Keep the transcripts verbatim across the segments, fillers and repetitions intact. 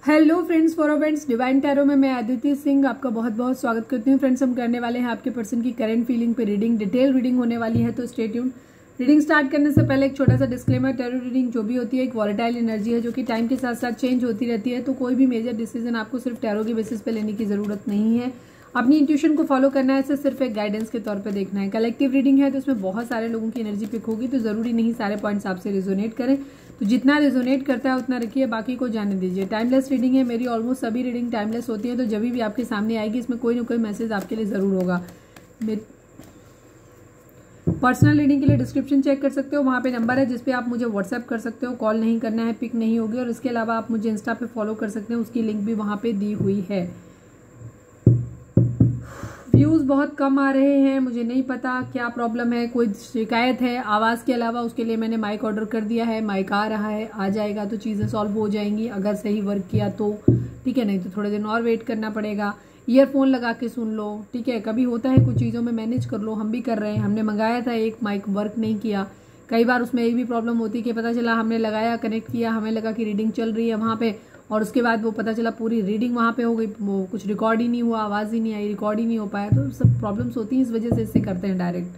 Hello friends, for friends divine tarot में मैं अदिति सिंह आपका बहुत बहुत स्वागत करती हूँ। फ्रेंड्स, हम करने वाले हैं आपके पर्सन की करंट फीलिंग पे रीडिंग, डिटेल रीडिंग होने वाली है, तो स्टे ट्यून्ड। रीडिंग स्टार्ट करने से पहले एक छोटा सा डिस्क्लेमर, टैरो रीडिंग जो भी होती है एक वॉलेटाइल एनर्जी है जो कि टाइम के साथ साथ चेंज होती रहती है, तो कोई भी मेजर डिसीजन आपको सिर्फ टैरो के बेसिस पे लेने की जरूरत नहीं है। अपनी इंट्यूशन को फॉलो करना है, इसे सिर्फ एक गाइडेंस के तौर पे देखना है। कलेक्टिव रीडिंग है तो इसमें बहुत सारे लोगों की एनर्जी पिक होगी, तो जरूरी नहीं सारे पॉइंट्स आपसे रिजोनेट करें, तो जितना रिजोनेट करता है उतना रखिए, बाकी को जाने दीजिए। टाइमलेस रीडिंग है, मेरी ऑलमोस्ट सभी रीडिंग टाइमलेस होती है, तो जब भी आपके सामने आएगी इसमें कोई ना कोई मैसेज आपके लिए जरूर होगा। पर्सनल रीडिंग के लिए डिस्क्रिप्शन चेक कर सकते हो, वहाँ पे नंबर है जिसपे आप मुझे व्हाट्सएप कर सकते हो। कॉल नहीं करना है, पिक नहीं होगी। और इसके अलावा आप मुझे इंस्टा पे फॉलो कर सकते हैं, उसकी लिंक भी वहाँ पे दी हुई है। व्यूज बहुत कम आ रहे हैं, मुझे नहीं पता क्या प्रॉब्लम है, कोई शिकायत है आवाज़ के अलावा, उसके लिए मैंने माइक ऑर्डर कर दिया है। माइक आ रहा है, आ जाएगा तो चीज़ें सॉल्व हो जाएंगी, अगर सही वर्क किया तो ठीक है, नहीं तो थोड़े दिन और वेट करना पड़ेगा। ईयरफोन लगा के सुन लो, ठीक है। कभी होता है कुछ चीज़ों में मैनेज कर लो, हम भी कर रहे हैं। हमने मंगाया था एक माइक, वर्क नहीं किया। कई बार उसमें एक भी प्रॉब्लम होती है कि पता चला हमने लगाया, कनेक्ट किया, हमें लगा कि रीडिंग चल रही है वहाँ पे, और उसके बाद वो पता चला पूरी रीडिंग वहाँ पे हो गई, वो कुछ रिकॉर्ड ही नहीं हुआ, आवाज़ ही नहीं आई, रिकॉर्ड ही नहीं हो पाया। तो सब प्रॉब्लम्स होती हैं, इस वजह से इससे करते हैं डायरेक्ट।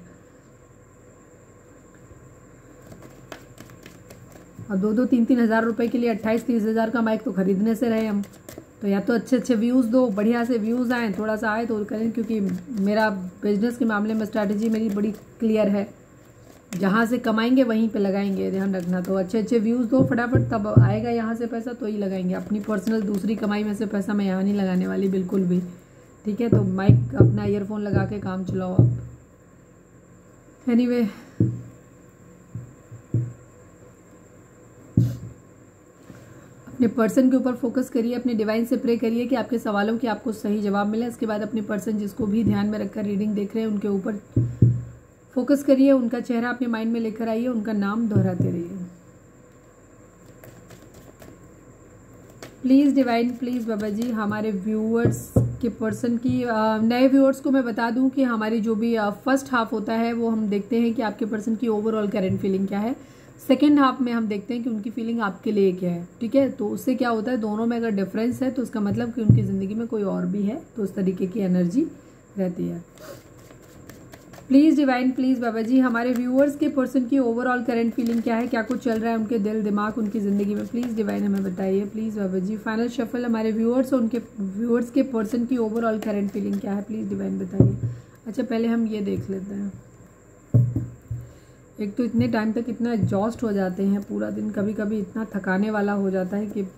और दो दो तीन तीन हज़ार रुपए के लिए अट्ठाईस तीस हज़ार का माइक तो खरीदने से रहे हम। तो या तो अच्छे अच्छे व्यूज़ दो, बढ़िया से व्यूज़ आए, थोड़ा सा आए तो करें, क्योंकि मेरा बिजनेस के मामले में स्ट्रैटेजी मेरी बड़ी क्लियर है, जहाँ से कमाएंगे वहीं पे लगाएंगे, ध्यान रखना। तो अच्छे अच्छे व्यूज़ दो फटाफट, तब आएगा यहाँ से पैसा तो ही लगाएंगे। अपनी पर्सनल दूसरी कमाई में से पैसा मैं यहाँ नहीं लगाने वाली बिल्कुल भी, ठीक है। तो माइक अपना ईयरफोन लगा के काम चलाओ आप। एनीवे, अपने पर्सन के ऊपर फोकस करिए, अपने डिवाइन से प्रे करिए कि आपके सवालों के आपको सही जवाब मिले। इसके बाद अपने पर्सन जिसको भी ध्यान में रखकर रीडिंग देख रहे हैं उनके ऊपर फोकस करिए, उनका चेहरा अपने माइंड में लेकर आइए, उनका नाम दोहराते रहिए। प्लीज़ डिवाइन, प्लीज़ बाबा जी, हमारे व्यूअर्स के पर्सन की, नए व्यूअर्स को मैं बता दूं कि हमारी जो भी फर्स्ट हाफ होता है वो हम देखते हैं कि आपके पर्सन की ओवरऑल करंट फीलिंग क्या है। सेकेंड हाफ में हम देखते हैं कि उनकी फीलिंग आपके लिए क्या है, ठीक है। तो उससे क्या होता है, दोनों में अगर डिफरेंस है तो उसका मतलब कि उनकी ज़िंदगी में कोई और भी है, तो उस तरीके की एनर्जी रहती है। प्लीज़ डिवाइन, प्लीज़ बाबा जी, हमारे व्यूअर्स के पर्सन की ओवरऑल करंट फीलिंग क्या है, क्या कुछ चल रहा है उनके दिल दिमाग उनकी ज़िंदगी में, प्लीज़ डिवाइन हमें बताइए, please Baba ji. Final shuffle, हमारे व्यूअर्स और उनके व्यूअर्स के पर्सन की ओवरऑल करंट फीलिंग क्या है, प्लीज़ डिवाइन बताइए। अच्छा, पहले हम ये देख लेते हैं। एक तो इतने टाइम तक इतना एग्जॉस्ट हो जाते हैं, पूरा दिन कभी कभी इतना थकाने वाला हो जाता है कि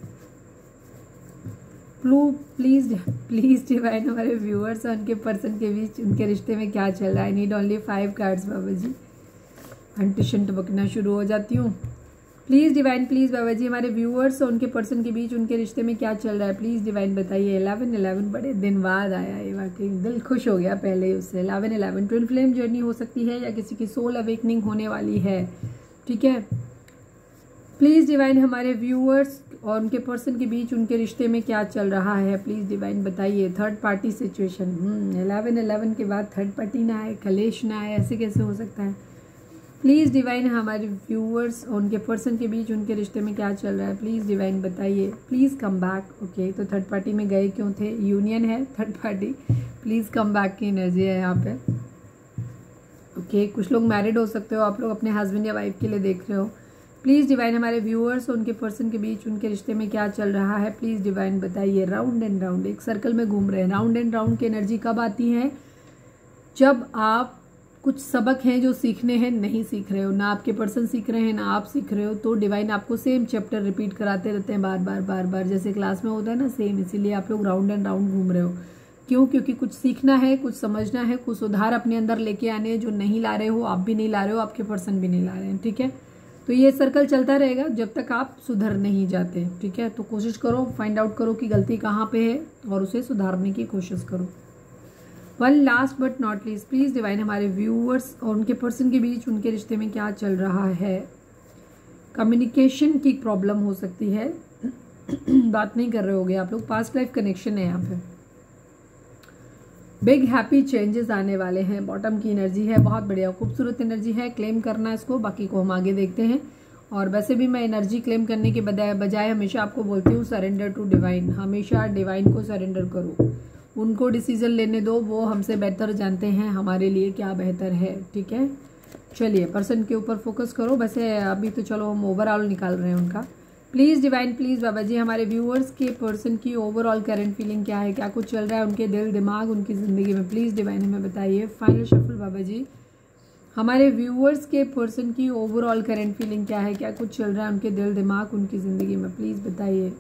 प्लीज प्लीज डिवाइन, हमारे व्यूअर्स और उनके पर्सन के बीच उनके रिश्ते में क्या चल रहा है। I need only five cards बाबा जी। अंटिशन टपकना शुरू हो जाती हूँ। प्लीज़ डिवाइन, प्लीज़ बाबा जी, हमारे व्यूअर्स और उनके पर्सन के बीच उनके रिश्ते में क्या चल रहा है, प्लीज़ डिवाइन बताइए। इलेवन इलेवन बड़े दिन बाद आया ये, वाकई दिल खुश हो गया पहले ही उससे। Eleven eleven twin flame journey हो सकती है या किसी की सोल अवेकनिंग होने वाली है, ठीक है। प्लीज़ डिवाइन, हमारे व्यूअर्स और उनके पर्सन के बीच उनके रिश्ते में क्या चल रहा है, प्लीज़ डिवाइन बताइए। Third party situation, eleven eleven के बाद थर्ड पार्टी ना आए, कलेश ना आए, ऐसे कैसे हो सकता है। प्लीज़ डिवाइन, हमारे व्यूअर्स और उनके पर्सन के बीच उनके रिश्ते में क्या चल रहा है, प्लीज़ डिवाइन बताइए। Please come back. ओके, तो थर्ड पार्टी में गए क्यों थे, यूनियन है third party, please come back की एनर्जी है यहाँ पे। ओके, कुछ लोग मैरिड हो सकते हो, आप लोग अपने हस्बैंड या वाइफ के लिए देख रहे हो। प्लीज़ डिवाइन, हमारे व्यूअर्स और उनके पर्सन के बीच उनके रिश्ते में क्या चल रहा है, प्लीज़ डिवाइन बताइए। राउंड एंड राउंड, एक सर्कल में घूम रहे हैं। राउंड एंड राउंड की एनर्जी कब आती है, जब आप कुछ सबक हैं जो सीखने हैं नहीं सीख रहे हो, ना आपके पर्सन सीख रहे हैं ना आप सीख रहे हो, तो डिवाइन आपको सेम चैप्टर रिपीट कराते रहते हैं बार बार बार बार, जैसे क्लास में होता है ना, सेम। इसीलिए आप लोग राउंड एंड राउंड घूम रहे हो। क्यों? क्योंकि कुछ सीखना है, कुछ समझना है, कुछ सुधार अपने अंदर लेके आने हैं, जो नहीं ला रहे हो, आप भी नहीं ला रहे हो, आपके पर्सन भी नहीं ला रहे हैं, ठीक है। तो ये सर्कल चलता रहेगा जब तक आप सुधर नहीं जाते, ठीक है। तो कोशिश करो, फाइंड आउट करो कि गलती कहाँ पे है और उसे सुधारने की कोशिश करो। One last but not least, please divine, हमारे व्यूअर्स और उनके पर्सन के बीच उनके रिश्ते में क्या चल रहा है। कम्युनिकेशन की प्रॉब्लम हो सकती है, बात नहीं कर रहे होगे आप लोग, पास्ट लाइफ कनेक्शन है यहाँ पे। बिग हैप्पी चेंजेस आने वाले हैं, बॉटम की एनर्जी है, बहुत बढ़िया खूबसूरत एनर्जी है, क्लेम करना इसको, बाकी को हम आगे देखते हैं। और वैसे भी मैं एनर्जी क्लेम करने के बजाय बजाय हमेशा आपको बोलती हूँ सरेंडर टू डिवाइन। हमेशा डिवाइन को सरेंडर करो, उनको डिसीजन लेने दो, वो हमसे बेहतर जानते हैं हमारे लिए क्या बेहतर है। ठीक है, चलिए पर्सन के ऊपर फोकस करो। वैसे अभी तो चलो हम ओवरऑल निकाल रहे हैं उनका। प्लीज़ डिवाइन, प्लीज़ बाबा जी, हमारे व्यूअर्स के पर्सन की ओवरऑल करंट फीलिंग क्या है, क्या कुछ चल रहा है उनके दिल दिमाग उनकी ज़िंदगी में, प्लीज़ डिवाइन हमें बताइए। फाइनल शफल बाबा जी, हमारे व्यूअर्स के पर्सन की ओवरऑल करंट फीलिंग क्या है, क्या कुछ चल रहा है उनके दिल दिमाग उनकी ज़िंदगी में, प्लीज़ बताइए।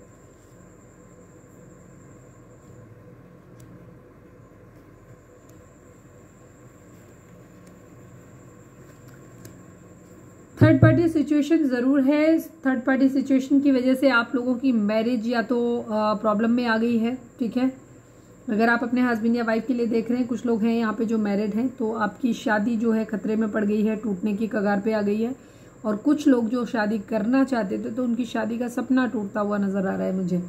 थर्ड पार्टी सिचुएशन ज़रूर है। थर्ड पार्टी सिचुएशन की वजह से आप लोगों की मैरिज या तो प्रॉब्लम में आ गई है। ठीक है, अगर आप अपने हस्बैंड या वाइफ के लिए देख रहे हैं, कुछ लोग हैं यहाँ पे जो मैरिड हैं, तो आपकी शादी जो है खतरे में पड़ गई है, टूटने की कगार पे आ गई है। और कुछ लोग जो शादी करना चाहते थे तो उनकी शादी का सपना टूटता हुआ नजर आ रहा है मुझे।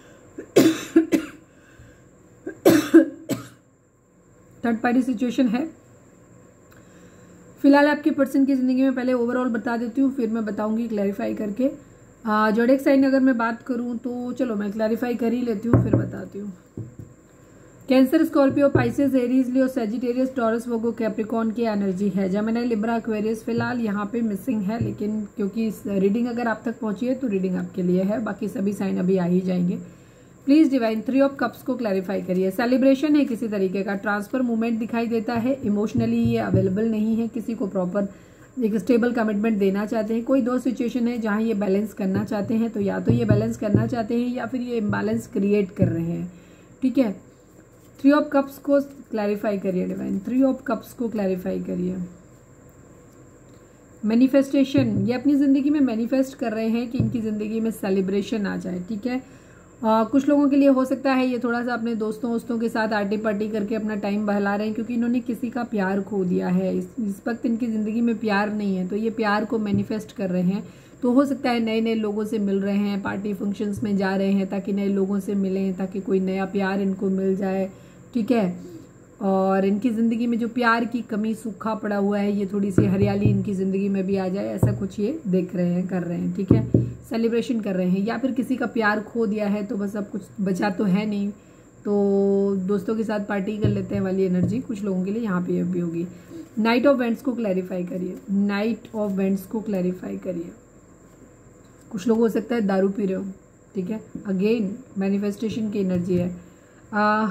थर्ड पार्टी सिचुएशन है फिलहाल आपके पर्सन की जिंदगी में। पहले ओवरऑल बता देती हूँ, फिर मैं बताऊंगी क्लैरिफाई करके। जोडिएक साइन अगर मैं बात करूँ तो चलो मैं क्लैरिफाई कर ही लेती हूँ, फिर बताती हूँ। Cancer, Scorpio, Pisces, Aries, Leo, Sagittarius, Taurus, Virgo, Capricorn की एनर्जी है। जेमिनी, लिब्रा, एक्वेरियस फिलहाल यहाँ पे मिसिंग है, लेकिन क्योंकि रीडिंग अगर आप तक पहुंची है तो रीडिंग आपके लिए है, बाकी सभी साइन अभी आ ही जाएंगे। Please divine three of cups को क्लैरिफाई करिए। सेलिब्रेशन है किसी तरीके का, ट्रांसफर मूवमेंट दिखाई देता है। इमोशनली ये अवेलेबल नहीं है, किसी को प्रॉपर एक स्टेबल कमिटमेंट देना चाहते हैं। कोई दो सिचुएशन है जहां ये बैलेंस करना चाहते हैं, तो या तो ये बैलेंस करना चाहते हैं या फिर ये इम्बैलेंस क्रिएट कर रहे हैं। ठीक है, थ्री ऑफ कप्स को क्लैरिफाई करिए डिवाइन, थ्री ऑफ कप्स को क्लैरिफाई करिए। मैनिफेस्टेशन, ये अपनी जिंदगी में मैनिफेस्ट कर रहे हैं कि इनकी जिंदगी में सेलिब्रेशन आ जाए। ठीक है, आ, कुछ लोगों के लिए हो सकता है ये थोड़ा सा अपने दोस्तों दोस्तों के साथ आर्टी पार्टी करके अपना टाइम बहला रहे हैं, क्योंकि इन्होंने किसी का प्यार खो दिया है। इस, इस वक्त इनकी जिंदगी में प्यार नहीं है, तो ये प्यार को मैनिफेस्ट कर रहे हैं। तो हो सकता है नए नए लोगों से मिल रहे हैं, पार्टी फंक्शंस में जा रहे हैं ताकि नए लोगों से मिलें, ताकि कोई नया प्यार इनको मिल जाए। ठीक है, और इनकी ज़िंदगी में जो प्यार की कमी सूखा पड़ा हुआ है, ये थोड़ी सी हरियाली इनकी ज़िंदगी में भी आ जाए, ऐसा कुछ ये देख रहे हैं, कर रहे हैं। ठीक है, सेलिब्रेशन कर रहे हैं, या फिर किसी का प्यार खो दिया है तो बस अब कुछ बचा तो है नहीं, तो दोस्तों के साथ पार्टी कर लेते हैं वाली एनर्जी कुछ लोगों के लिए यहाँ पे भी होगी। नाइट ऑफ वेंट्स को क्लैरिफाई करिए, नाइट ऑफ वेंट्स को क्लैरिफाई करिए। कुछ लोग हो सकता है दारू पी रहे हो। ठीक है, अगेन मैनिफेस्टेशन की एनर्जी है। आ,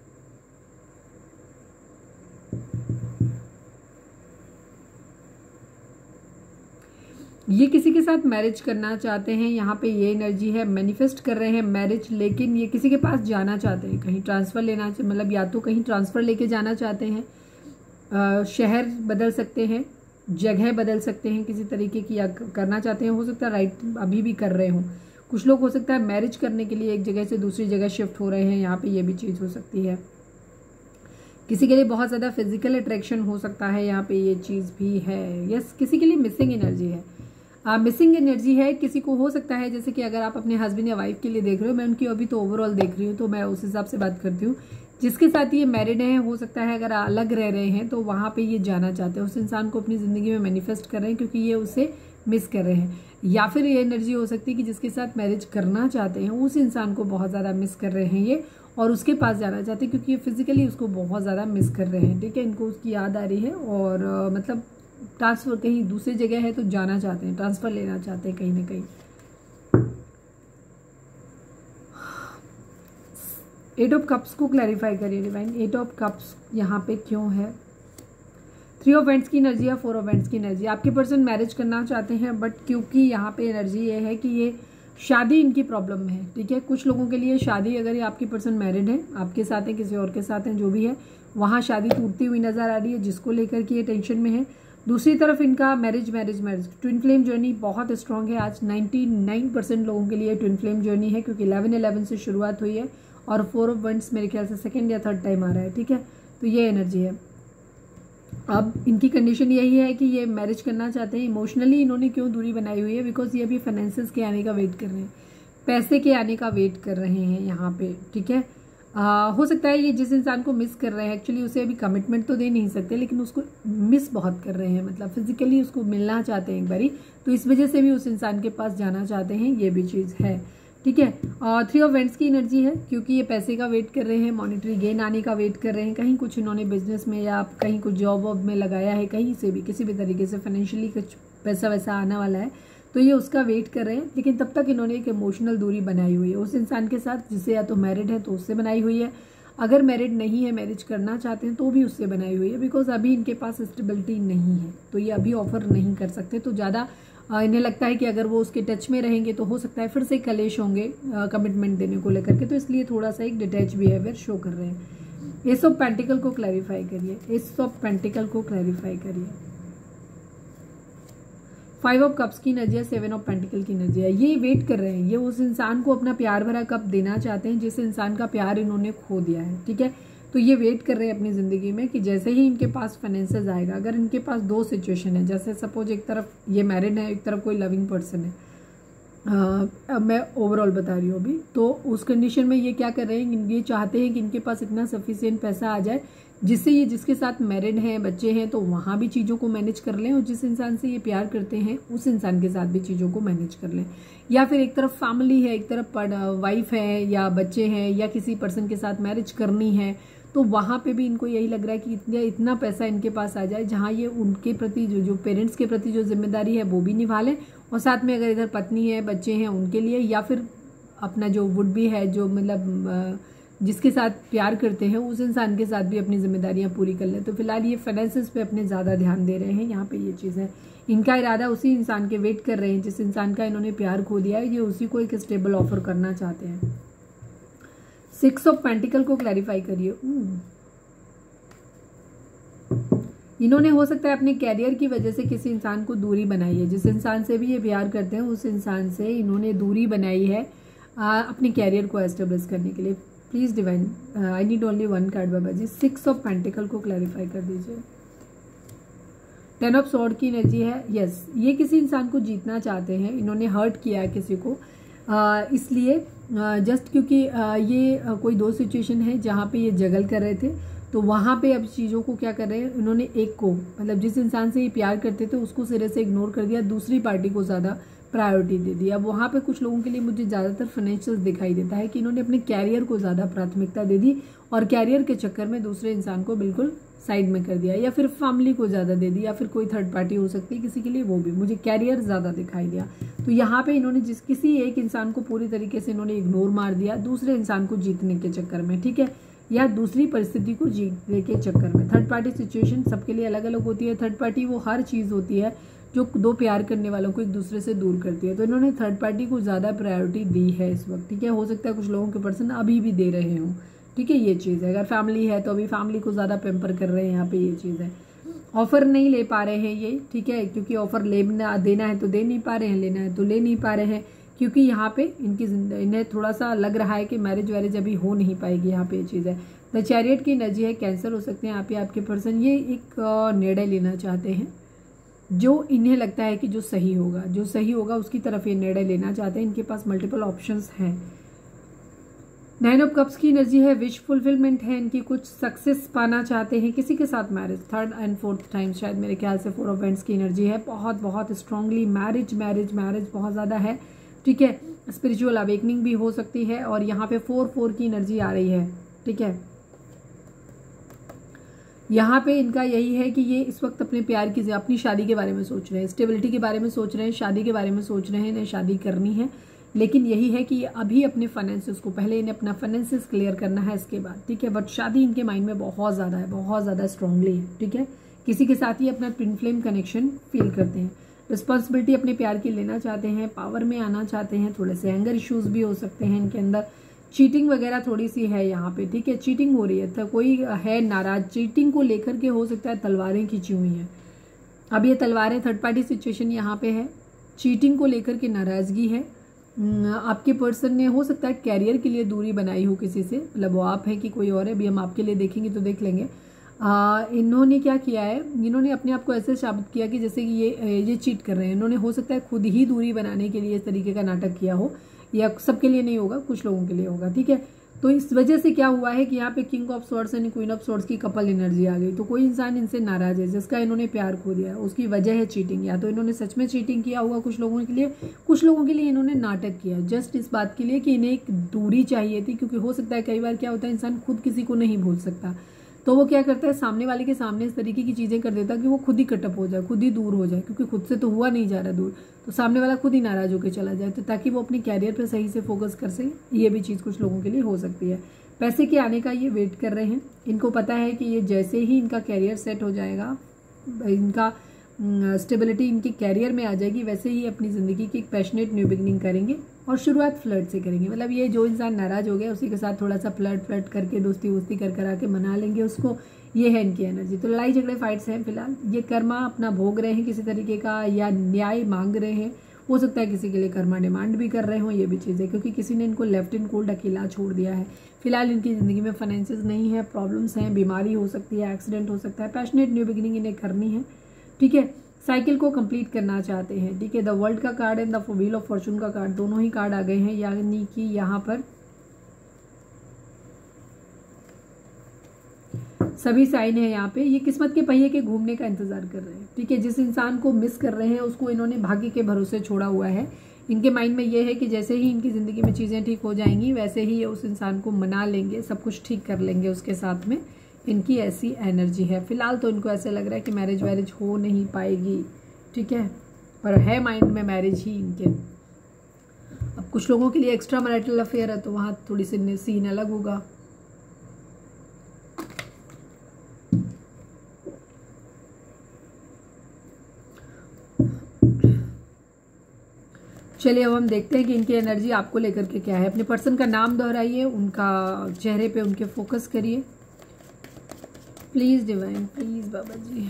ये किसी के साथ मैरिज करना चाहते हैं, यहाँ पे ये एनर्जी है। मैनिफेस्ट कर रहे हैं मैरिज, लेकिन ये किसी के पास जाना चाहते हैं, कहीं ट्रांसफर लेना, मतलब या तो कहीं ट्रांसफर लेके जाना चाहते हैं, आ, शहर बदल सकते हैं, जगह बदल सकते हैं किसी तरीके की, या करना चाहते हैं। हो सकता है राइट अभी भी कर रहे हो। कुछ लोग हो सकता है मैरिज करने के लिए एक जगह से दूसरी जगह शिफ्ट हो रहे हैं, यहाँ पे ये भी चीज़ हो सकती है। किसी के लिए बहुत ज़्यादा फिजिकल अट्रैक्शन हो सकता है, यहाँ पे ये चीज़ भी है। यस, किसी के लिए मिसिंग एनर्जी है, मिसिंग uh, एनर्जी है। किसी को हो सकता है, जैसे कि अगर आप अपने हस्बैंड या वाइफ के लिए देख रहे हो, मैं उनकी अभी तो ओवरऑल देख रही हूँ, तो मैं उस हिसाब से बात करती हूँ। जिसके साथ ये मैरिड हैं, हो सकता है अगर अलग रह रहे हैं तो वहाँ पे ये जाना चाहते हैं, उस इंसान को अपनी ज़िंदगी में मैनिफेस्ट कर रहे हैं, क्योंकि ये उसे मिस कर रहे हैं। या फिर ये एनर्जी हो सकती है कि जिसके साथ मैरिज करना चाहते हैं उस इंसान को बहुत ज़्यादा मिस कर रहे हैं ये, और उसके पास जाना चाहते हैं, क्योंकि ये फिजिकली उसको बहुत ज़्यादा मिस कर रहे हैं। ठीक है, इनको उसकी याद आ रही है, और uh, मतलब ट्रांसफर कहीं दूसरी जगह है तो जाना चाहते हैं, ट्रांसफर लेना चाहते हैं कहीं ना कहीं। एट ऑफ कप्स को क्लैरिफाई करिए डिवाइन, एट ऑफ कप्स यहाँ पे क्यों है? थ्री ऑफ वेंट्स की एनर्जी या फोर ऑफ वेंट्स की एनर्जी। आपके पर्सन मैरिज करना चाहते हैं, बट क्योंकि यहाँ पे एनर्जी ये है कि ये शादी इनकी प्रॉब्लम में है। ठीक है, कुछ लोगों के लिए शादी, अगर ये आपकी पर्सन मैरिड है, आपके साथ है, किसी और के साथ है, जो भी है, वहाँ शादी टूटती हुई नजर आ रही है, जिसको लेकर के ये टेंशन में है। दूसरी तरफ इनका marriage marriage marriage twin flame journey बहुत स्ट्रांग है। आज निन्यानवे परसेंट लोगों के लिए ट्विन फ्लेम जर्नी है, क्योंकि इलेवन इलेवन से शुरुआत हुई है, और फोर ऑफ वेंट्स मेरे ख्याल से सेकंड या थर्ड टाइम आ रहा है। ठीक है, तो ये एनर्जी है। अब इनकी कंडीशन यही है कि ये मैरिज करना चाहते हैं। इमोशनली इन्होंने क्यों दूरी बनाई हुई है? बिकॉज ये अभी फाइनेंसेस के आने का वेट कर रहे हैं, पैसे के आने का वेट कर रहे हैं यहाँ पे। ठीक है, आ, हो सकता है ये जिस इंसान को मिस कर रहे हैं, एक्चुअली उसे अभी कमिटमेंट तो दे नहीं सकते, लेकिन उसको मिस बहुत कर रहे हैं, मतलब फिजिकली उसको मिलना चाहते हैं एक बारी, तो इस वजह से भी उस इंसान के पास जाना चाहते हैं, ये भी चीज़ है। ठीक है, और थ्री ऑफ वेंट्स की एनर्जी है, क्योंकि ये पैसे का वेट कर रहे हैं, मॉनेटरी गेन आने का वेट कर रहे हैं, कहीं कुछ इन्होंने बिजनेस में या कहीं कुछ जॉब वॉब में लगाया है, कहीं से भी किसी भी तरीके से फाइनेंशियली कुछ पैसा वैसा आने वाला है, तो ये उसका वेट कर रहे हैं। लेकिन तब तक इन्होंने एक इमोशनल दूरी बनाई हुई है उस इंसान के साथ, जिसे या तो मैरिड है तो उससे बनाई हुई है, अगर मैरिड नहीं है, मैरिज करना चाहते हैं तो भी उससे बनाई हुई है, बिकॉज अभी इनके पास स्टेबिलिटी नहीं है, तो ये अभी ऑफर नहीं कर सकते। तो ज़्यादा इन्हें लगता है कि अगर वो उसके टच में रहेंगे तो हो सकता है फिर से कलेश होंगे कमिटमेंट देने को लेकर के, तो इसलिए थोड़ा सा एक डिटैच बिहेवियर शो कर रहे हैं। एस ऑफ पेंटिकल को क्लैरिफाई करिए, एस ऑफ पेंटिकल को क्लैरिफाई करिए। फाइव ऑफ कप्स की एनर्जी है, सेवन ऑफ पेंटिकल की एनर्जी है। ये वेट कर रहे हैं, ये उस इंसान को अपना प्यार भरा कप देना चाहते हैं जिस इंसान का प्यार इन्होंने खो दिया है। ठीक है, तो ये वेट कर रहे हैं अपनी जिंदगी में कि जैसे ही इनके पास फाइनेंसेस आएगा, अगर इनके पास दो सिचुएशन है, जैसे सपोज एक तरफ ये मैरिड है, एक तरफ कोई लविंग पर्सन है, आ, अब मैं ओवरऑल बता रही हूँ अभी, तो उस कंडीशन में ये क्या कर रहे हैं, ये चाहते हैं कि इनके पास इतना सफिशिएंट पैसा आ जाए जिससे ये जिसके साथ मैरिड हैं, बच्चे हैं, तो वहाँ भी चीज़ों को मैनेज कर लें, और जिस इंसान से ये प्यार करते हैं उस इंसान के साथ भी चीज़ों को मैनेज कर लें। या फिर एक तरफ फैमिली है, एक तरफ वाइफ है या बच्चे हैं, या किसी पर्सन के साथ मैरिज करनी है, तो वहाँ पे भी इनको यही लग रहा है कि इतना इतना पैसा इनके पास आ जाए जहाँ ये उनके प्रति जो जो पेरेंट्स के प्रति जो जिम्मेदारी है वो भी निभा लें, और साथ में अगर इधर पत्नी है, बच्चे हैं, उनके लिए, या फिर अपना जो वुड भी है, जो मतलब जिसके साथ प्यार करते हैं उस इंसान के साथ भी अपनी जिम्मेदारियां पूरी कर लें। तो फिलहाल ये फाइनेंसेस पे अपने ज़्यादा ध्यान दे रहे हैं, यहाँ पे ये चीज़ है। इनका इरादा उसी इंसान के वेट कर रहे हैं जिस इंसान का इन्होंने प्यार खो दिया है, ये उसी को एक स्टेबल ऑफर करना चाहते हैं। सिक्स ऑफ पेंटिकल को क्लैरिफाई करिए। इन्होंने हो सकता है अपने कैरियर की वजह से किसी इंसान को दूरी बनाई है, जिस इंसान से भी ये प्यार करते हैं उस इंसान से इन्होंने दूरी बनाई है आ, अपने कैरियर को एस्टेब्लिश करने के लिए। Please divine, I need only one card Baba ji. Six of pentacle को क्लैरिफाई कर दीजिए। टेन ऑफ सॉर्ड की एनर्जी है, यस yes, ये किसी इंसान को जीतना चाहते हैं, इन्होंने हर्ट किया है किसी को, आ, इसलिए जस्ट uh, क्योंकि uh, ये uh, कोई दो सिचुएशन है जहाँ पे ये जगल कर रहे थे, तो वहाँ पे अब चीज़ों को क्या कर रहे हैं, इन्होंने एक को मतलब जिस इंसान से ये प्यार करते थे उसको सिरे से इग्नोर कर दिया, दूसरी पार्टी को ज़्यादा प्रायोरिटी दे दी। अब वहाँ पे कुछ लोगों के लिए मुझे ज़्यादातर फाइनेंशियल दिखाई देता है कि इन्होंने अपने कैरियर को ज़्यादा प्राथमिकता दे दी, और कैरियर के चक्कर में दूसरे इंसान को बिल्कुल साइड में कर दिया, या फिर फैमिली को ज़्यादा दे दी, या फिर कोई थर्ड पार्टी हो सकती है किसी के लिए, वो भी मुझे कैरियर ज़्यादा दिखाई दिया। तो यहाँ पे इन्होंने जिस किसी एक इंसान को पूरी तरीके से इन्होंने इग्नोर मार दिया दूसरे इंसान को जीतने के चक्कर में, ठीक है, या दूसरी परिस्थिति को जीतने के चक्कर में। थर्ड पार्टी सिचुएशन सबके लिए अलग अलग होती है। थर्ड पार्टी वो हर चीज़ होती है जो दो प्यार करने वालों को एक दूसरे से दूर करती है, तो इन्होंने थर्ड पार्टी को ज़्यादा प्रायोरिटी दी है इस वक्त, ठीक है। हो सकता है कुछ लोगों के पर्सन अभी भी दे रहे हों, ठीक है, ये चीज़ है। अगर फैमिली है तो अभी फैमिली को ज़्यादा पेम्पर कर रहे हैं, यहाँ पे ये चीज़ है। ऑफर नहीं ले पा रहे हैं ये, ठीक है, क्योंकि ऑफर लेना देना है तो दे नहीं पा रहे हैं, लेना है तो ले नहीं पा रहे हैं, क्योंकि यहाँ पे इनकी इन्हें थोड़ा सा लग रहा है कि मैरिज वैरिज अभी हो नहीं पाएगी, यहाँ पे ये चीज़ है। द चैरियट की एनर्जी है, कैंसर हो सकते हैं यहाँ पे आपके पर्सन। ये एक निर्णय लेना चाहते हैं जो इन्हें लगता है कि जो सही होगा, जो सही होगा उसकी तरफ ये निर्णय लेना चाहते हैं। इनके पास मल्टीपल ऑप्शंस हैं। नाइन ऑफ कप्स की एनर्जी है, विश फुलफिलमेंट है इनकी, कुछ सक्सेस पाना चाहते हैं किसी के साथ marriage, third and fourth time शायद मेरे ख्याल से। फोर ऑफ वेंट्स की एनर्जी है, बहुत बहुत स्ट्रांगली मैरिज मैरिज मैरिज बहुत ज़्यादा है, ठीक है। स्पिरिचुअल अवेकनिंग भी हो सकती है, और यहाँ पे फोर फोर की एनर्जी आ रही है, ठीक है। यहाँ पे इनका यही है कि ये इस वक्त अपने प्यार की, अपनी शादी के बारे में सोच रहे हैं, स्टेबिलिटी के बारे में सोच रहे हैं, शादी के बारे में सोच रहे हैं, इन्हें शादी करनी है, लेकिन यही है कि अभी अपने फाइनेंसेस को, पहले इन्हें अपना फाइनेंसेस क्लियर करना है इसके बाद, ठीक है। बट शादी इनके माइंड में बहुत ज़्यादा है, बहुत ज़्यादा स्ट्रांगली है, ठीक है। किसी के साथ ही अपना ट्विन फ्लेम कनेक्शन फील करते हैं, रिस्पॉन्सिबिलिटी अपने प्यार की लेना चाहते हैं, पावर में आना चाहते हैं, थोड़े से एंगर इश्यूज भी हो सकते हैं इनके अंदर, चीटिंग वगैरह थोड़ी सी है यहाँ पे, ठीक है, चीटिंग हो रही है, तो कोई है नाराज, चीटिंग को लेकर के हो सकता है तलवारें खींची हुई हैं। अब ये तलवारें थर्ड पार्टी सिचुएशन यहाँ पे है, चीटिंग को लेकर के नाराजगी है। आपके पर्सन ने हो सकता है कैरियर के लिए दूरी बनाई हो किसी से, मतलब वो आप है कि कोई और है, अभी हम आपके लिए देखेंगे तो देख लेंगे। आ, इन्होंने क्या किया है, इन्होंने अपने आप को ऐसे साबित किया कि जैसे कि ये ये चीट कर रहे हैं। इन्होंने हो सकता है खुद ही दूरी बनाने के लिए इस तरीके का नाटक किया हो, या सबके लिए नहीं होगा, कुछ लोगों के लिए होगा, ठीक है। तो इस वजह से क्या हुआ है कि यहाँ पे king of swords and queen of swords की कपल एनर्जी आ गई। तो कोई इंसान इनसे नाराज है जिसका इन्होंने प्यार खो दिया, उसकी वजह है चीटिंग। या तो इन्होंने सच में चीटिंग किया हुआ कुछ लोगों के लिए, कुछ लोगों के लिए इन्होंने नाटक किया जस्ट इस बात के लिए कि इन्हें एक दूरी चाहिए थी। क्योंकि हो सकता है कई बार क्या होता है, इंसान खुद किसी को नहीं भूल सकता, तो वो क्या करता है, सामने वाले के सामने इस तरीके की चीज़ें कर देता कि वो खुद ही कटअप हो जाए, खुद ही दूर हो जाए, क्योंकि खुद से तो हुआ नहीं जा रहा दूर, तो सामने वाला खुद ही नाराज होकर चला जाए, तो ताकि वो अपने कैरियर पर सही से फोकस कर सके। ये भी चीज़ कुछ लोगों के लिए हो सकती है। पैसे के आने का ये वेट कर रहे हैं। इनको पता है कि ये जैसे ही इनका कैरियर सेट हो जाएगा, इनका स्टेबिलिटी इनके कैरियर में आ जाएगी, वैसे ही अपनी ज़िंदगी की एक पैशनेट न्यू बिगनिंग करेंगे। और शुरुआत फ्लर्ट से करेंगे। मतलब ये जो इंसान नाराज हो गया उसी के साथ थोड़ा सा फ्लर्ट फ्लर्ट करके दोस्ती वोस्ती कर कर आके मना लेंगे उसको। ये है इनकी एनर्जी। तो लड़ाई झगड़े फाइट्स हैं फिलहाल। ये कर्मा अपना भोग रहे हैं किसी तरीके का, या न्याय मांग रहे हैं। हो सकता है किसी के लिए कर्मा डिमांड भी कर रहे हो, ये भी चीज़ है, क्योंकि किसी ने इनको लेफ्ट इन कोल्ड अकेला छोड़ दिया है। फिलहाल इनकी ज़िंदगी में फाइनेंसेस नहीं है, प्रॉब्लम्स हैं, बीमारी हो सकती है, एक्सीडेंट हो सकता है। पैशनेट न्यू बिगिनिंग इन्हें करनी है, ठीक है। साइकिल को कंप्लीट करना चाहते हैं, ठीक है। द वर्ल्ड का card and the wheel of fortune का कार्ड, दोनों ही कार्ड आ गए हैं, यानी कि यहाँ पर सभी साइन है। यहाँ पे ये किस्मत के पहिए के घूमने का इंतजार कर रहे हैं, ठीक है। जिस इंसान को मिस कर रहे हैं उसको इन्होंने भाग्य के भरोसे छोड़ा हुआ है। इनके माइंड में ये है कि जैसे ही इनकी ज़िंदगी में चीज़ें ठीक हो जाएंगी वैसे ही ये उस इंसान को मना लेंगे, सब कुछ ठीक कर लेंगे उसके साथ में। इनकी ऐसी एनर्जी है। फिलहाल तो इनको ऐसे लग रहा है कि मैरिज वैरिज हो नहीं पाएगी, ठीक है, पर है माइंड में मैरिज ही इनके। अब कुछ लोगों के लिए एक्स्ट्रा मैरिटल अफेयर है तो वहाँ थोड़ी सी सीन अलग होगा। चलिए अब हम देखते हैं कि इनकी एनर्जी आपको लेकर के क्या है। अपने पर्सन का नाम दोहराइए, उनका चेहरे पे उनके फोकस करिए प्लीज डिवाइन, प्लीज बाबा जी।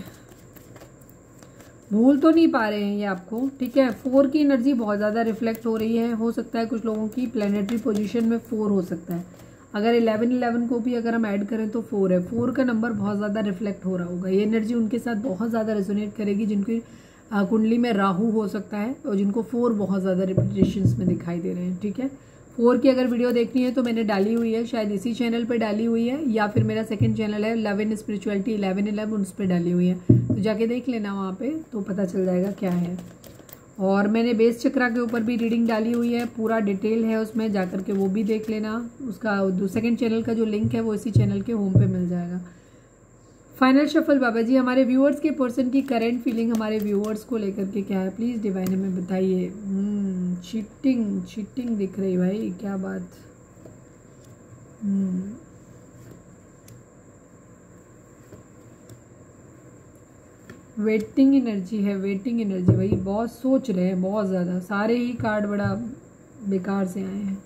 भूल तो नहीं पा रहे हैं ये आपको, ठीक है। फोर की एनर्जी बहुत ज़्यादा रिफ्लेक्ट हो रही है। हो सकता है कुछ लोगों की प्लेनेटरी पोजीशन में फोर हो सकता है। अगर इलेवन इलेवन को भी अगर हम ऐड करें तो फोर है। फोर का नंबर बहुत ज़्यादा रिफ्लेक्ट हो रहा होगा। ये एनर्जी उनके साथ बहुत ज़्यादा रेजोनेट करेगी जिनकी कुंडली में राहु हो सकता है और जिनको फोर बहुत ज़्यादा रिपीटेशंस में दिखाई दे रहे हैं, ठीक है। फोर की अगर वीडियो देखनी है तो मैंने डाली हुई है, शायद इसी चैनल पे डाली हुई है, या फिर मेरा सेकंड चैनल है love in spirituality eleven eleven, उस पर डाली हुई है, तो जाके देख लेना वहाँ पे, तो पता चल जाएगा क्या है। और मैंने बेस चक्रा के ऊपर भी रीडिंग डाली हुई है, पूरा डिटेल है उसमें, जा करके वो भी देख लेना। उसका सेकंड चैनल का जो लिंक है वो इसी चैनल के होम पे मिल जाएगा। फाइनल शफल बाबा जी, हमारे व्यूअर्स के पर्सन की करंट फीलिंग हमारे व्यूअर्स को लेकर के क्या है, प्लीज़ डिवाइन हमें बताइए। चीटिंग चीटिंग दिख रही भाई, क्या बात। वेटिंग एनर्जी है, वेटिंग एनर्जी भाई, बहुत सोच रहे हैं बहुत ज़्यादा। सारे ही कार्ड बड़ा बेकार से आए हैं।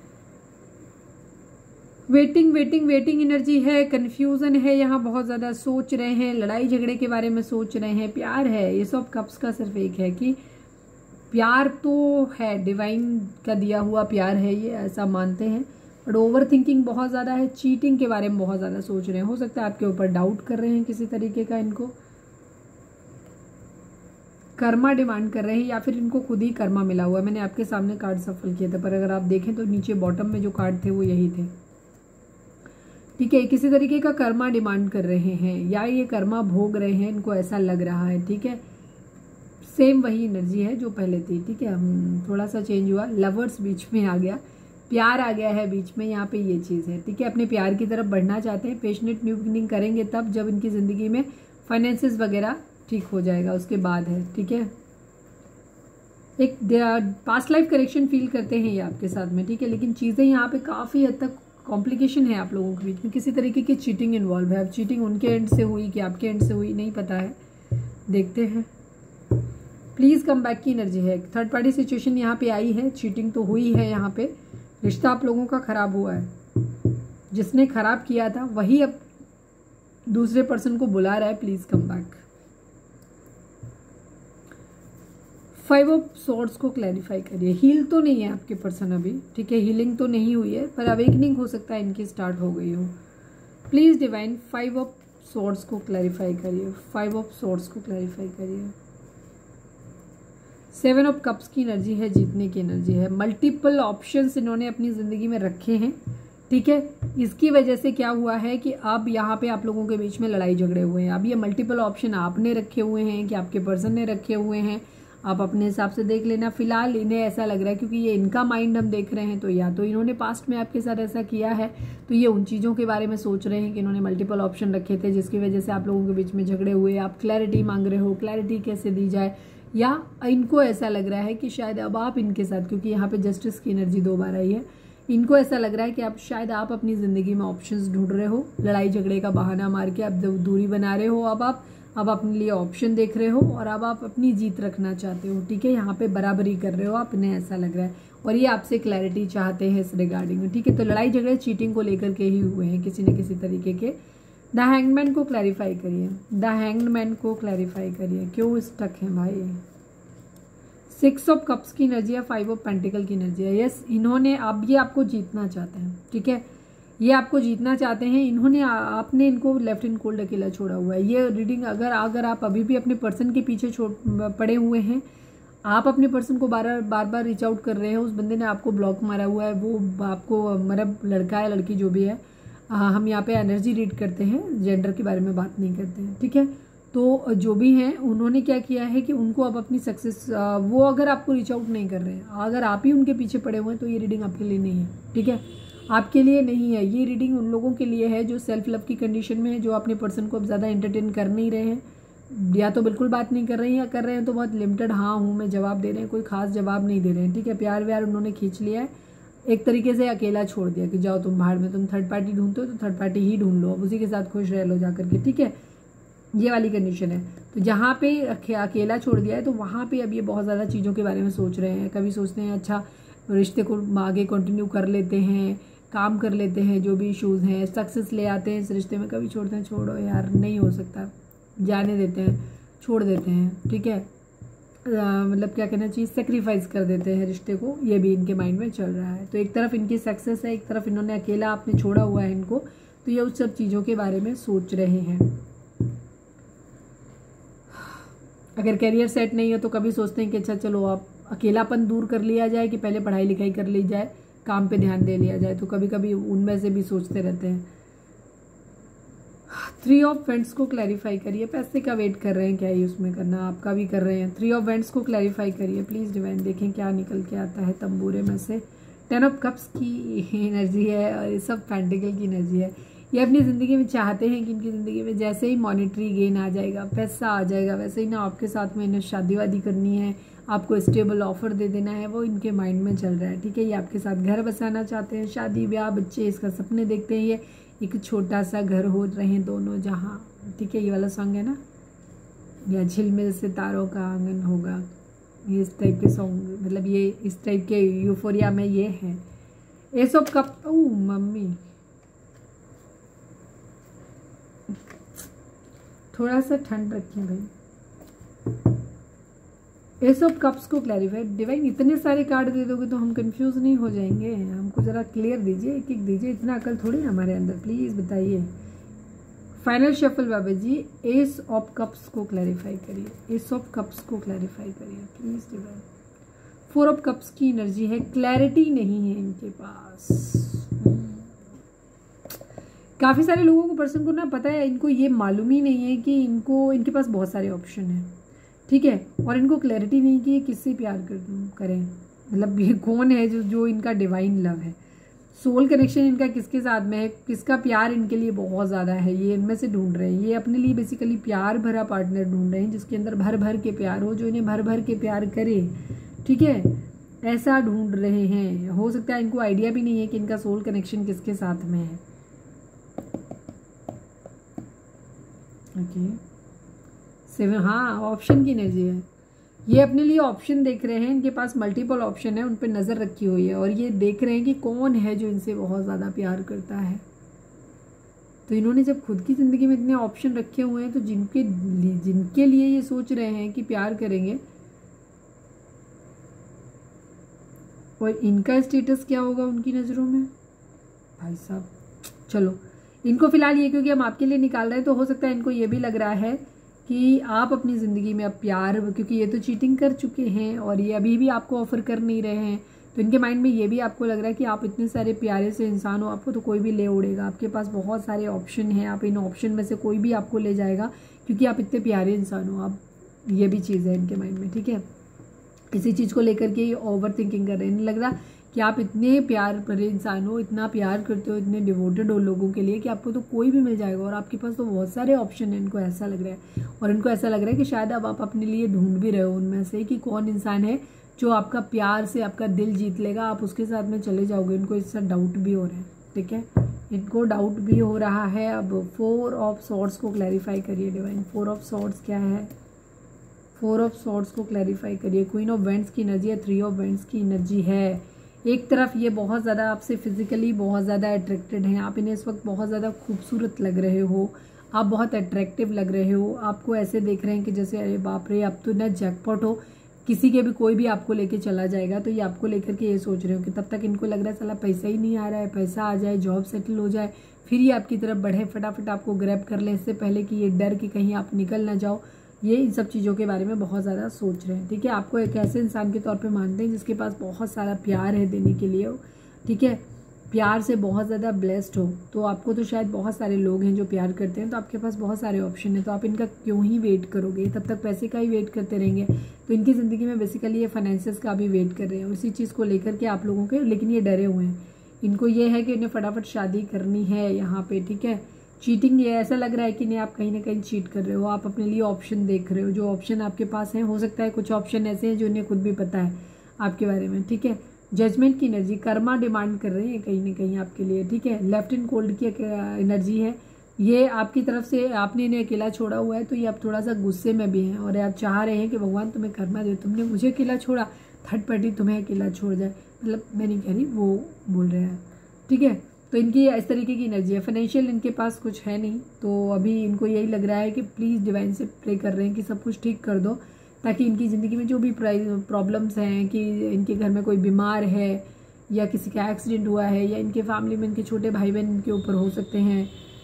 वेटिंग वेटिंग वेटिंग एनर्जी है, कन्फ्यूज़न है, यहाँ बहुत ज़्यादा सोच रहे हैं, लड़ाई झगड़े के बारे में सोच रहे हैं। प्यार है, ये सब कप्स का सिर्फ एक है कि प्यार तो है, डिवाइन का दिया हुआ प्यार है, ये ऐसा मानते हैं, बट ओवर थिंकिंग बहुत ज़्यादा है। चीटिंग के बारे में बहुत ज़्यादा सोच रहे हैं। हो सकता है आपके ऊपर डाउट कर रहे हैं किसी तरीके का, इनको कर्मा डिमांड कर रहे हैं, या फिर इनको खुद ही कर्मा मिला हुआ है। मैंने आपके सामने कार्ड सफल किए थे, पर अगर आप देखें तो नीचे बॉटम में जो कार्ड थे वो यही थे, ठीक है। किसी तरीके का कर्मा डिमांड कर रहे हैं या ये कर्मा भोग रहे हैं, इनको ऐसा लग रहा है, ठीक है। सेम वही एनर्जी है जो पहले थी, ठीक है। थोड़ा सा चेंज हुआ, लवर्स बीच में आ गया, प्यार आ गया है बीच में, यहाँ पे ये चीज़ है, ठीक है। अपने प्यार की तरफ बढ़ना चाहते हैं, पैशनेट न्यू बिगिनिंग करेंगे तब जब इनकी ज़िंदगी में फाइनेंसेस वगैरह ठीक हो जाएगा, उसके बाद है, ठीक है। एक पास्ट लाइफ करेक्शन फील करते हैं ये आपके साथ में, ठीक है। लेकिन चीज़ें यहाँ पे काफ़ी हद तक कॉम्प्लिकेशन है आप लोगों के बीच में, किसी तरीके की चीटिंग इन्वॉल्व है। अब चीटिंग उनके एंड से हुई कि आपके एंड से हुई, नहीं पता है, देखते हैं। प्लीज़ कम बैक की एनर्जी है। थर्ड पार्टी सिचुएशन यहाँ पे आई है, चीटिंग तो हुई है, यहाँ पे रिश्ता आप लोगों का खराब हुआ है। जिसने खराब किया था वही अब दूसरे पर्सन को बुला रहा है, please come back. Five of swords को क्लैरिफाई करिए। हील तो नहीं है आपके पर्सन अभी, ठीक है, हीलिंग तो नहीं हुई है, पर अवेकनिंग हो सकता है इनकी स्टार्ट हो गई हो। Please divine five of swords को क्लैरिफाई करिए, फाइव ऑफ सॉर्ड्स को क्लैरिफाई करिए। सेवन ऑफ कप्स की एनर्जी है, जीतने की एनर्जी है। मल्टीपल ऑप्शंस इन्होंने अपनी ज़िंदगी में रखे हैं, ठीक है। इसकी वजह से क्या हुआ है कि अब यहाँ पे आप लोगों के बीच में लड़ाई झगड़े हुए हैं। अब ये मल्टीपल ऑप्शन आपने रखे हुए हैं कि आपके पर्सन ने रखे हुए हैं, आप अपने हिसाब से देख लेना। फिलहाल इन्हें ऐसा लग रहा है, क्योंकि ये इनका माइंड हम देख रहे हैं, तो या तो इन्होंने पास्ट में आपके साथ ऐसा किया है, तो ये उन चीज़ों के बारे में सोच रहे हैं कि इन्होंने मल्टीपल ऑप्शन रखे थे, जिसकी वजह से आप लोगों के बीच में झगड़े हुए। आप क्लैरिटी मांग रहे हो, क्लैरिटी कैसे दी जाए, या इनको ऐसा लग रहा है कि शायद अब आप इनके साथ, क्योंकि यहाँ पे जस्टिस की एनर्जी दो बार आई है, इनको ऐसा लग रहा है कि आप शायद आप अपनी ज़िंदगी में ऑप्शंस ढूंढ रहे हो, लड़ाई झगड़े का बहाना मार के आप दूरी बना रहे हो। अब आप अब अपने लिए ऑप्शन देख रहे हो और अब आप अपनी जीत रखना चाहते हो। ठीक है, यहाँ पे बराबरी कर रहे हो आप, इन्हें ऐसा लग रहा है, और ये आपसे क्लैरिटी चाहते हैं इस रिगार्डिंग। ठीक है, तो लड़ाई झगड़े चीटिंग को लेकर के ही हुए हैं किसी न किसी तरीके के। द हैंगमैन को क्लैरिफाई करिए, द हैंगमैन को क्लैरिफाई करिए, क्यों स्टक है भाई। सिक्स ऑफ कप्स की एनर्जी है, फाइव ऑफ पेंटिकल की एनर्जी है। यस, इन्होंने अब ये आपको जीतना चाहते हैं। ठीक है, ये आपको जीतना चाहते हैं। इन्होंने आपने इनको लेफ्ट इन कोल्ड अकेला छोड़ा हुआ है। ये रीडिंग अगर अगर आप अभी भी अपने पर्सन के पीछे छोड़ पड़े हुए हैं, आप अपने पर्सन को बार बार बार रीच आउट कर रहे हैं, उस बंदे ने आपको ब्लॉक मारा हुआ है, वो आपको मतलब लड़का है लड़की जो भी है, आ, हम यहाँ पे एनर्जी रीड करते हैं, जेंडर के बारे में बात नहीं करते हैं। ठीक है, तो जो भी हैं उन्होंने क्या किया है कि उनको अब अपनी सक्सेस, वो अगर आपको रीच आउट नहीं कर रहे हैं, अगर आप ही उनके पीछे पड़े हुए हैं, तो ये रीडिंग आपके लिए नहीं है। ठीक है, आपके लिए नहीं है ये रीडिंग, उन लोगों के लिए है जो सेल्फ लव की कंडीशन में है, जो अपने पर्सन को अब ज़्यादा एंटरटेन कर नहीं रहे हैं, या तो बिल्कुल बात नहीं कर रहे हैं, या कर रहे हैं तो बहुत लिमिटेड हाँ हूँ मैं जवाब दे रहे हैं, कोई खास जवाब नहीं दे रहे हैं। ठीक है, प्यार व्यार उन्होंने खींच लिया है, एक तरीके से अकेला छोड़ दिया कि जाओ तुम बाहर में, तुम थर्ड पार्टी ढूंढते हो तो थर्ड पार्टी ही ढूंढ लो, अब उसी के साथ खुश रह लो जा करके। ठीक है, ये वाली कंडीशन है। तो जहाँ पे अकेला छोड़ दिया है, तो वहाँ पे अब ये बहुत ज़्यादा चीज़ों के बारे में सोच रहे हैं। कभी सोचते हैं अच्छा रिश्ते को आगे कंटिन्यू कर लेते हैं, काम कर लेते हैं, जो भी इश्यूज़ हैं सक्सेस ले आते हैं इस रिश्ते में, कभी छोड़ते हैं छोड़ो यार नहीं हो सकता, जाने देते हैं, छोड़ देते हैं। ठीक है, मतलब क्या कहना चाहिए, सेक्रीफाइस कर देते हैं रिश्ते को, ये भी इनके माइंड में चल रहा है। तो एक तरफ इनकी सक्सेस है, एक तरफ इन्होंने अकेला आपने छोड़ा हुआ है इनको, तो ये उस सब चीज़ों के बारे में सोच रहे हैं। अगर करियर सेट नहीं है तो कभी सोचते हैं कि अच्छा चलो आप अकेलापन दूर कर लिया जाए, कि पहले पढ़ाई लिखाई कर ली जाए, काम पे ध्यान दे लिया जाए, तो कभी कभी उनमें से भी सोचते रहते हैं। थ्री ऑफ वेंट्स को क्लैरिफाई करिए, पैसे का वेट कर रहे हैं, क्या ही उसमें करना, आपका भी कर रहे हैं। थ्री ऑफ वेंट्स को क्लैरिफाई करिए प्लीज डिवाइन, देखें क्या निकल के आता है तंबूरे में से। टेन ऑफ कप्स की एनर्जी है और ये सब पेंटिकल की एनर्जी है। ये अपनी ज़िंदगी में चाहते हैं कि इनकी ज़िंदगी में जैसे ही मॉनेटरी गेन आ जाएगा, पैसा आ जाएगा, वैसे ही ना आपके साथ में इन्हें शादी वादी करनी है, आपको स्टेबल ऑफर दे देना है, वो इनके माइंड में चल रहा है। ठीक है, ये आपके साथ घर बसाना चाहते हैं, शादी ब्याह बच्चे, इसका सपने देखते हैं, ये एक छोटा सा घर हो रहे दोनों जहाँ। ठीक है, ये वाला सॉन्ग है ना, या झिलमिल सितारों का आंगन होगा, ये इस टाइप के सॉन्ग, मतलब ये इस टाइप के यूफोरिया में ये है। एस ऑफ कप, ओ मम्मी थोड़ा सा ठंड रखिए भाई। एस ऑफ कप्स को क्लैरिफाई, डिवाइन इतने सारे कार्ड दे दोगे तो हम कंफ्यूज नहीं हो जाएंगे, हमको ज़रा क्लियर दीजिए, एक एक दीजिए, इतना अकल थोड़ी है हमारे अंदर, प्लीज़ बताइए। फाइनल शफल बाबा जी, एस ऑफ कप्स को क्लैरिफाई करिए, एस ऑफ कप्स को क्लैरिफाई करिए please divine. Four of cups की एनर्जी है, क्लैरिटी नहीं है इनके पास। काफ़ी सारे लोगों को, पर्सन को ना पता है, इनको ये मालूम ही नहीं है कि इनको इनके पास बहुत सारे ऑप्शन हैं। ठीक है, और इनको क्लैरिटी नहीं कि ये किससे प्यार कर करें, मतलब ये कौन है जो जो इनका डिवाइन लव है, सोल कनेक्शन इनका किसके साथ में है, किसका प्यार इनके लिए बहुत ज़्यादा है, ये इनमें से ढूंढ रहे हैं। ये अपने लिए बेसिकली प्यार भरा पार्टनर ढूंढ रहे हैं, जिसके अंदर भर भर के प्यार हो, जो इन्हें भर भर के प्यार करे। ठीक है, ऐसा ढूंढ रहे हैं। हो सकता है इनको आइडिया भी नहीं है कि इनका सोल कनेक्शन किसके साथ में है। ओके, सेवन, हाँ ऑप्शन की एनर्जी है, ये अपने लिए ऑप्शन देख रहे हैं, इनके पास मल्टीपल ऑप्शन है, उन पर नज़र रखी हुई है, और ये देख रहे हैं कि कौन है जो इनसे बहुत ज़्यादा प्यार करता है। तो इन्होंने जब खुद की ज़िंदगी में इतने ऑप्शन रखे हुए हैं, तो जिनके जिनके लिए ये सोच रहे हैं कि प्यार करेंगे, और इनका स्टेटस क्या होगा उनकी नज़रों में भाई साहब। चलो इनको फिलहाल ये, क्योंकि हम आपके लिए निकाल रहे हैं, तो हो सकता है इनको ये भी लग रहा है कि आप अपनी ज़िंदगी में अब प्यार, क्योंकि ये तो चीटिंग कर चुके हैं और ये अभी भी आपको ऑफ़र कर नहीं रहे हैं, तो इनके माइंड में ये भी आपको लग रहा है कि आप इतने सारे प्यारे से इंसान हो, आपको तो कोई भी ले उड़ेगा, आपके पास बहुत सारे ऑप्शन हैं, आप इन ऑप्शन में से कोई भी आपको ले जाएगा क्योंकि आप इतने प्यारे इंसान हो आप। ये भी चीज़ है इनके माइंड में, ठीक है। इसी चीज़ को लेकर के ये ओवर थिंकिंग कर रहे हैं। नहीं लग रहा कि आप इतने प्यार भरे इंसान हो, इतना प्यार करते हो, इतने डिवोटेड हो लोगों के लिए कि आपको तो कोई भी मिल जाएगा और आपके पास तो बहुत सारे ऑप्शन हैं। इनको ऐसा लग रहा है और इनको ऐसा लग रहा है कि शायद अब आप अपने लिए ढूंढ भी रहे हो उनमें से कि कौन इंसान है जो आपका प्यार से आपका दिल जीत लेगा, आप उसके साथ में चले जाओगे। इनको इससे डाउट भी हो रहा है, ठीक है, इनको डाउट भी हो रहा है। अब फोर ऑफ सॉर्ड्स को क्लैरिफाई करिए डिवाइन। फोर ऑफ सॉर्ड्स क्या है? फोर ऑफ सॉर्ड्स को क्लैरिफाई करिए। क्वीन ऑफ वेंट्स की एनर्जी है, थ्री ऑफ वेंट्स की एनर्जी है। एक तरफ ये बहुत ज़्यादा आपसे फिजिकली बहुत ज़्यादा अट्रैक्टेड हैं, आप इन्हें इस वक्त बहुत ज़्यादा खूबसूरत लग रहे हो, आप बहुत अट्रैक्टिव लग रहे हो, आपको ऐसे देख रहे हैं कि जैसे अरे बाप रे अब तो ना जैकपॉट हो, किसी के भी कोई भी आपको लेके चला जाएगा। तो ये आपको लेकर के ये सोच रहे हो कि तब तक इनको लग रहा है साला पैसा ही नहीं आ रहा है, पैसा आ जाए, जॉब सेटल हो जाए, फिर ये आपकी तरफ बढ़े, फटाफट आपको ग्रैब कर ले, इससे पहले कि ये डर कि कहीं आप निकल ना जाओ। ये इन सब चीज़ों के बारे में बहुत ज़्यादा सोच रहे हैं, ठीक है। आपको एक ऐसे इंसान के तौर पे मानते हैं जिसके पास बहुत सारा प्यार है देने के लिए, ठीक है, प्यार से बहुत ज़्यादा ब्लेस्ड हो। तो आपको तो शायद बहुत सारे लोग हैं जो प्यार करते हैं, तो आपके पास बहुत सारे ऑप्शन हैं, तो आप इनका क्यों ही वेट करोगे, तब तक पैसे का ही वेट करते रहेंगे। तो इनकी ज़िंदगी में बेसिकली ये फाइनेंसेस का भी वेट कर रहे हैं, उसी चीज़ को लेकर के आप लोगों के, लेकिन ये डरे हुए हैं। इनको ये है कि इन्हें फटाफट शादी करनी है यहाँ पे, ठीक है। चीटिंग, ये ऐसा लग रहा है कि नहीं आप कहीं ना कहीं चीट कर रहे हो, आप अपने लिए ऑप्शन देख रहे हो, जो ऑप्शन आपके पास हैं, हो सकता है कुछ ऑप्शन ऐसे हैं जो इन्हें खुद भी पता है आपके बारे में, ठीक है। जजमेंट की एनर्जी, कर्मा डिमांड कर रही है कहीं ना कहीं आपके लिए, ठीक है। लेफ्ट इन कोल्ड की एनर्जी है, ये आपकी तरफ से आपने इन्हें अकेला छोड़ा हुआ है, तो ये आप थोड़ा सा गुस्से में भी हैं और आप चाह रहे हैं कि भगवान तुम्हें कर्मा दे, तुमने मुझे अकेला छोड़ा, थर्ड पार्टी तुम्हें अकेला छोड़ जाए, मतलब मैं नहीं कह रही, वो बोल रहे हैं, ठीक है। तो इनकी इस तरीके की एनर्जी है। फाइनेंशियल इनके पास कुछ है नहीं, तो अभी इनको यही लग रहा है कि प्लीज़ डिवाइन से प्रे कर रहे हैं कि सब कुछ ठीक कर दो, ताकि इनकी ज़िंदगी में जो भी प्रॉब्लम्स हैं, कि इनके घर में कोई बीमार है या किसी का एक्सीडेंट हुआ है, या इनके फैमिली में इनके छोटे भाई बहन इनके ऊपर हो सकते हैं,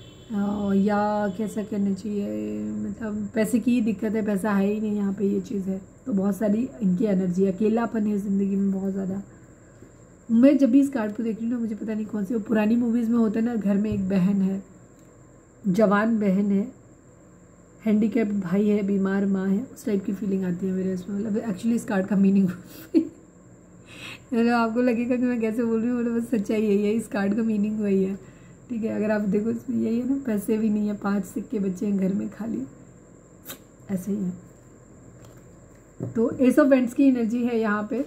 या कैसा करना चाहिए, मतलब पैसे की दिक्कत है, पैसा है ही नहीं यहाँ पे, ये चीज़ है। तो बहुत सारी इनकी एनर्जी, अकेलापन है ज़िंदगी में बहुत ज़्यादा। मैं जब भी इस कार्ड को देख रही हूँ ना, मुझे पता नहीं कौन सी, वो पुरानी मूवीज़ में होता है ना, घर में एक बहन है, जवान बहन है, हैंडीकैप्ड भाई है, बीमार माँ है, उस टाइप की फीलिंग आती है मेरे इसमें। मतलब एक्चुअली इस कार्ड का मीनिंग मतलब आपको लगेगा कि मैं कैसे बोल रही हूँ, मतलब बस सच्चाई यही है, इस कार्ड का मीनिंग वही है, ठीक है। अगर आप देखो इसमें यही है ना, पैसे भी नहीं है, पाँच सिक्के बच्चे हैं घर में खाली, ऐसे ही है। तो एस ऑफ वेंट्स की एनर्जी है यहाँ पे।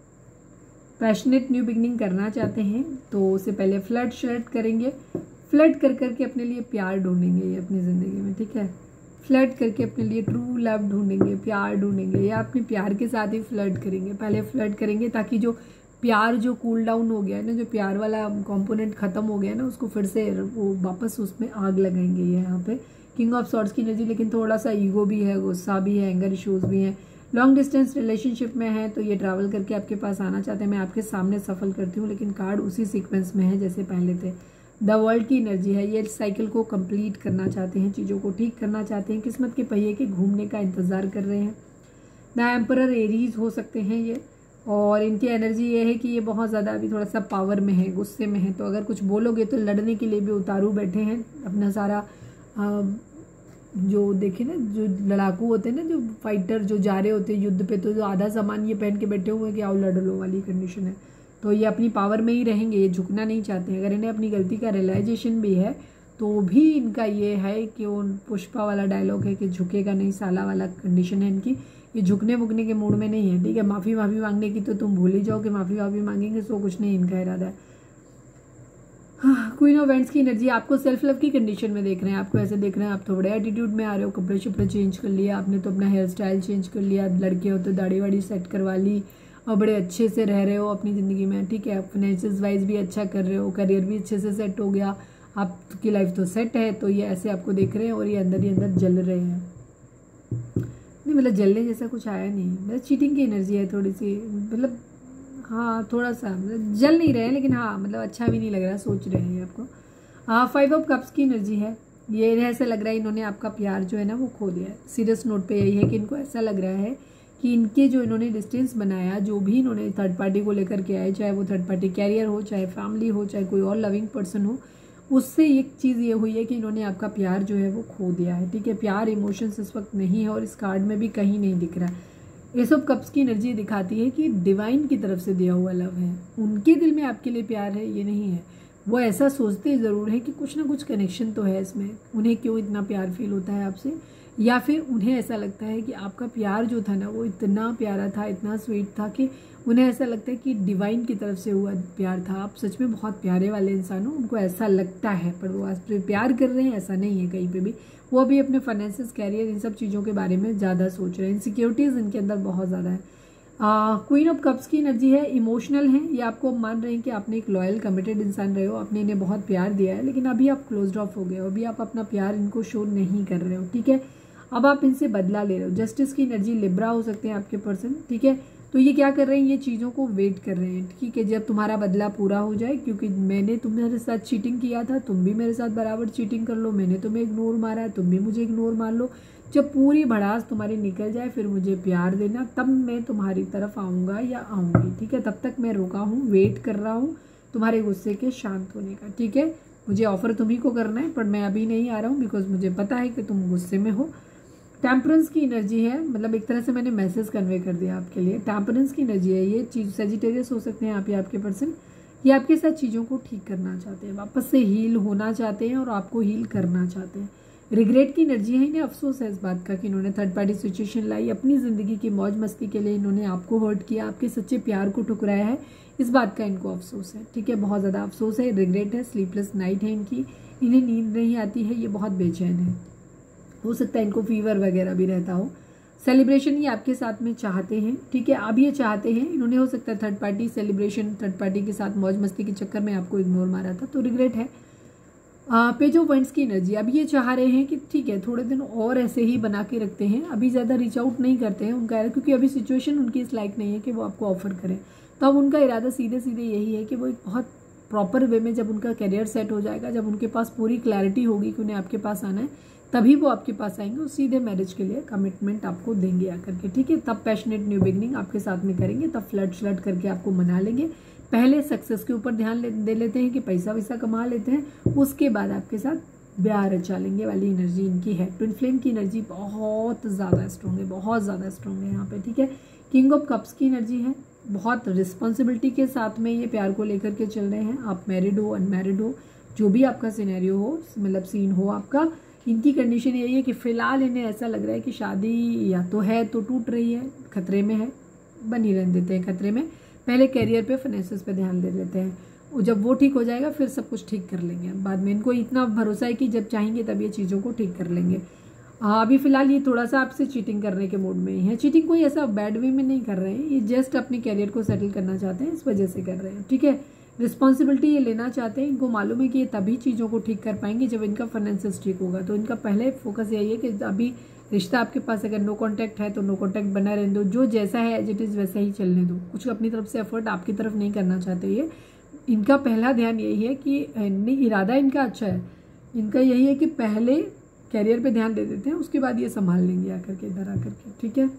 पैशनेट न्यू बिगनिंग करना चाहते हैं तो उससे पहले फ्लर्ट शर्ट करेंगे, फ्लर्ट कर करके अपने लिए प्यार ढूंढेंगे ये अपनी ज़िंदगी में, ठीक है। फ्लर्ट करके अपने लिए ट्रू लव ढूंढेंगे, प्यार ढूंढेंगे, या अपने प्यार के साथ ही फ्लर्ट करेंगे। पहले फ्लर्ट करेंगे ताकि जो प्यार जो कूल डाउन हो गया है ना, जो प्यार वाला कंपोनेंट खत्म हो गया है ना, उसको फिर से वो वापस उसमें आग लगाएंगे ये यहाँ पे। किंग ऑफ सॉर्ड्स की एनर्जी, लेकिन थोड़ा सा ईगो भी है, गुस्सा भी है, एंगर इश्यूज भी हैं। लॉन्ग डिस्टेंस रिलेशनशिप में है तो ये ट्रैवल करके आपके पास आना चाहते हैं, मैं आपके सामने सफल करती हूँ, लेकिन कार्ड उसी सीक्वेंस में है जैसे पहले थे। द वर्ल्ड की एनर्जी है, ये साइकिल को कंप्लीट करना चाहते हैं, चीज़ों को ठीक करना चाहते हैं, किस्मत के पहिए के घूमने का इंतज़ार कर रहे हैं। द एम्परर एरीज हो सकते हैं ये, और इनकी एनर्जी ये है कि ये बहुत ज़्यादा अभी थोड़ा सा पावर में है, गुस्से में है, तो अगर कुछ बोलोगे तो लड़ने के लिए भी उतारू बैठे हैं। अपना सारा आ, जो देखे ना, जो लड़ाकू होते हैं ना, जो फाइटर जो जा रहे होते हैं युद्ध पे, तो जो आधा सामान ये पहन के बैठे हुए हैं कि आओ लड़ लो वाली कंडीशन है। तो ये अपनी पावर में ही रहेंगे, ये झुकना नहीं चाहते हैं। अगर इन्हें अपनी गलती का रियलाइजेशन भी है तो भी इनका ये है कि वो पुष्पा वाला डायलॉग है कि झुकेगा नहीं साला वाला कंडीशन है इनकी। ये झुकने वुकने के मूड में नहीं है, ठीक है। माफ़ी माफ़ी मांगने की तो तुम भूल ही जाओ कि माफ़ी वाफ़ी मांगेंगे, सो कुछ नहीं इनका इरादा है। हाँ, क्वीन ऑफ वेंट्स की एनर्जी, आपको सेल्फ लव की कंडीशन में देख रहे हैं, आपको ऐसे देख रहे हैं आप थोड़े एटीट्यूड में आ रहे हो, कपड़े शपड़े चेंज कर लिया आपने, तो अपना हेयर स्टाइल चेंज कर लिया, लड़के हो तो दाढ़ी वाड़ी सेट करवा ली, और बड़े अच्छे से रह रहे हो अपनी ज़िंदगी में, ठीक है। फाइनेंशियल वाइज भी अच्छा कर रहे हो, करियर भी अच्छे से सेट हो गया, आपकी लाइफ तो सेट है। तो ये ऐसे आपको देख रहे हैं और ये अंदर ही अंदर जल रहे हैं। नहीं मतलब जलने जैसा कुछ आया नहीं, मतलब चीटिंग की एनर्जी है थोड़ी सी, मतलब हाँ थोड़ा सा, मतलब जल नहीं रहे हैं लेकिन हाँ मतलब अच्छा भी नहीं लग रहा, सोच रहे हैं ये आपको। हाँ, फाइव ऑफ कप्स की एनर्जी है, ये ऐसा लग रहा है इन्होंने आपका प्यार जो है ना वो खो दिया है। सीरियस नोट पे यही है कि इनको ऐसा लग रहा है कि इनके जो इन्होंने डिस्टेंस बनाया, जो भी इन्होंने थर्ड पार्टी को लेकर के आए, चाहे वो थर्ड पार्टी कैरियर हो, चाहे फैमिली हो, चाहे कोई और लविंग पर्सन हो, उससे एक चीज़ ये हुई है कि इन्होंने आपका प्यार जो है वो खो दिया है। ठीक है, प्यार इमोशंस इस वक्त नहीं है और इस कार्ड में भी कहीं नहीं दिख रहा है। एस ऑफ कप्स की एनर्जी दिखाती है कि डिवाइन की तरफ से दिया हुआ लव है, उनके दिल में आपके लिए प्यार है ये नहीं है। वो ऐसा सोचते ज़रूर है कि कुछ ना कुछ कनेक्शन तो है इसमें, उन्हें क्यों इतना प्यार फील होता है आपसे, या फिर उन्हें ऐसा लगता है कि आपका प्यार जो था ना वो इतना प्यारा था, इतना स्वीट था कि उन्हें ऐसा लगता है कि डिवाइन की तरफ से हुआ प्यार था। आप सच में बहुत प्यारे वाले इंसान हो, उनको ऐसा लगता है, पर वो आप पे प्यार कर रहे हैं ऐसा नहीं है कहीं पे भी। वो अभी अपने फाइनेंसेस, कैरियर, इन सब चीज़ों के बारे में ज़्यादा सोच रहे हैं। इनसिक्योरिटीज़ इनके अंदर बहुत ज़्यादा है। क्वीन ऑफ कप्स की एनर्जी है, इमोशनल है, ये आपको मान रहे हैं कि आपने एक लॉयल कमिटेड इंसान रहे हो, आपने इन्हें बहुत प्यार दिया है, लेकिन अभी आप क्लोज्ड ऑफ हो गए हो, अभी आप अपना प्यार इनको शो नहीं कर रहे हो। ठीक है, अब आप इनसे बदला ले रहे हो। जस्टिस की एनर्जी, लिब्रा हो सकते हैं आपके पर्सन। ठीक है, तो ये क्या कर रहे हैं, ये चीज़ों को वेट कर रहे हैं। ठीक है, जब तुम्हारा बदला पूरा हो जाए, क्योंकि मैंने तुम्हारे साथ चीटिंग किया था, तुम भी मेरे साथ बराबर चीटिंग कर लो, मैंने तुम्हें इग्नोर मारा है, तुम भी मुझे इग्नोर मार लो। जब पूरी भड़ास तुम्हारी निकल जाए फिर मुझे प्यार देना, तब मैं तुम्हारी तरफ आऊँगा या आऊँगी। ठीक है, तब तक मैं रुका हूँ, वेट कर रहा हूँ तुम्हारे गुस्से के शांत होने का। ठीक है, मुझे ऑफर तुम्ही को करना है, पर मैं अभी नहीं आ रहा हूँ बिकॉज मुझे पता है कि तुम गुस्से में हो। टेम्परेंस की एनर्जी है, मतलब एक तरह से मैंने मैसेज कन्वे कर दिया आपके लिए। टेम्परेंस की एनर्जी है, ये चीज सेजिटेरियस हो सकते हैं आप या आपके पर्सन, ये आपके साथ चीज़ों को ठीक करना चाहते हैं, वापस से हील होना चाहते हैं और आपको हील करना चाहते हैं। रिग्रेट की एनर्जी है, इन्हें अफसोस है इस बात का कि इन्होंने थर्ड पार्टी सिचुएशन लाई, अपनी ज़िंदगी की मौज मस्ती के लिए इन्होंने आपको हर्ट किया, आपके सच्चे प्यार को ठुकराया है, इस बात का इनको अफसोस है। ठीक है, बहुत ज़्यादा अफसोस है, रिग्रेट है, स्लीपलेस नाइट है इनकी, इन्हें नींद नहीं आती है, ये बहुत बेचैन है, हो सकता है इनको फीवर वगैरह भी रहता हो। सेलिब्रेशन ये आपके साथ में चाहते हैं। ठीक है, अब ये चाहते हैं, इन्होंने हो सकता है third party celebration, third party के साथ मौज मस्ती के चक्कर में आपको इग्नोर मारा था, तो रिग्रेट है। पेज ऑफ वंड्स की एनर्जी, अब ये चाह रहे हैं कि ठीक है थोड़े दिन और ऐसे ही बना के रखते हैं, अभी ज़्यादा रीच आउट नहीं करते हैं उनका, क्योंकि अभी सिचुएशन उनकी इस लायक नहीं है कि वो आपको ऑफर करें। तो अब उनका इरादा सीधे सीधे यही है कि वो एक बहुत प्रॉपर वे में, जब उनका करियर सेट हो जाएगा, जब उनके पास पूरी क्लैरिटी होगी कि उन्हें आपके पास आना है, तभी वो आपके पास आएंगे और सीधे मैरिज के लिए कमिटमेंट आपको देंगे आकर के। ठीक है, तब पैशनेट न्यू बिगनिंग आपके साथ में करेंगे, तब फ्लड फ्लड करके आपको मना लेंगे। पहले सक्सेस के ऊपर ध्यान दे लेते हैं कि पैसा वैसा कमा लेते हैं, उसके बाद आपके साथ ब्याह रचा लेंगे वाली एनर्जी इनकी है। ट्विन फ्लेम की एनर्जी बहुत ज़्यादा स्ट्रॉन्ग है, बहुत ज़्यादा स्ट्रॉन्ग है यहाँ पे। ठीक है, किंग ऑफ कप्स की एनर्जी है, बहुत रिस्पॉन्सिबिलिटी के साथ में ये प्यार को लेकर के चल रहे हैं। आप मैरिड हो, अनमैरिड हो, जो भी आपका सिनेरियो हो, मतलब सीन हो आपका, इनकी कंडीशन यही है कि फिलहाल इन्हें ऐसा लग रहा है कि शादी या तो है तो टूट रही है, खतरे में है, बनी रहने देते हैं खतरे में। पहले कैरियर पे, फाइनेंसेस पे ध्यान दे देते हैं, जब वो ठीक हो जाएगा फिर सब कुछ ठीक कर लेंगे बाद में। इनको इतना भरोसा है कि जब चाहेंगे तब ये चीज़ों को ठीक कर लेंगे। हाँ, अभी फिलहाल ये थोड़ा सा आपसे चीटिंग करने के मूड में ही है। चीटिंग कोई ऐसा बैड वे में नहीं कर रहे हैं, ये जस्ट अपने कैरियर को सेटल करना चाहते हैं, इस वजह से कर रहे हैं। ठीक है, रिस्पॉन्सिबिलिटी ये लेना चाहते हैं, इनको मालूम है कि ये तभी चीज़ों को ठीक कर पाएंगे जब इनका फाइनेंसेस ठीक होगा। तो इनका पहले फोकस यही है कि अभी रिश्ता आपके पास अगर नो कांटेक्ट है तो नो कांटेक्ट बना रहने दो, जो जैसा है एज इट इज़ वैसा ही चलने दो, कुछ अपनी तरफ से एफर्ट आपकी तरफ नहीं करना चाहते ये। इनका पहला ध्यान यही है कि इरादा इनका अच्छा है, इनका यही है कि पहले कैरियर पे ध्यान दे देते हैं, उसके बाद ये संभाल लेंगे आकर के इधर आकर के। ठीक है,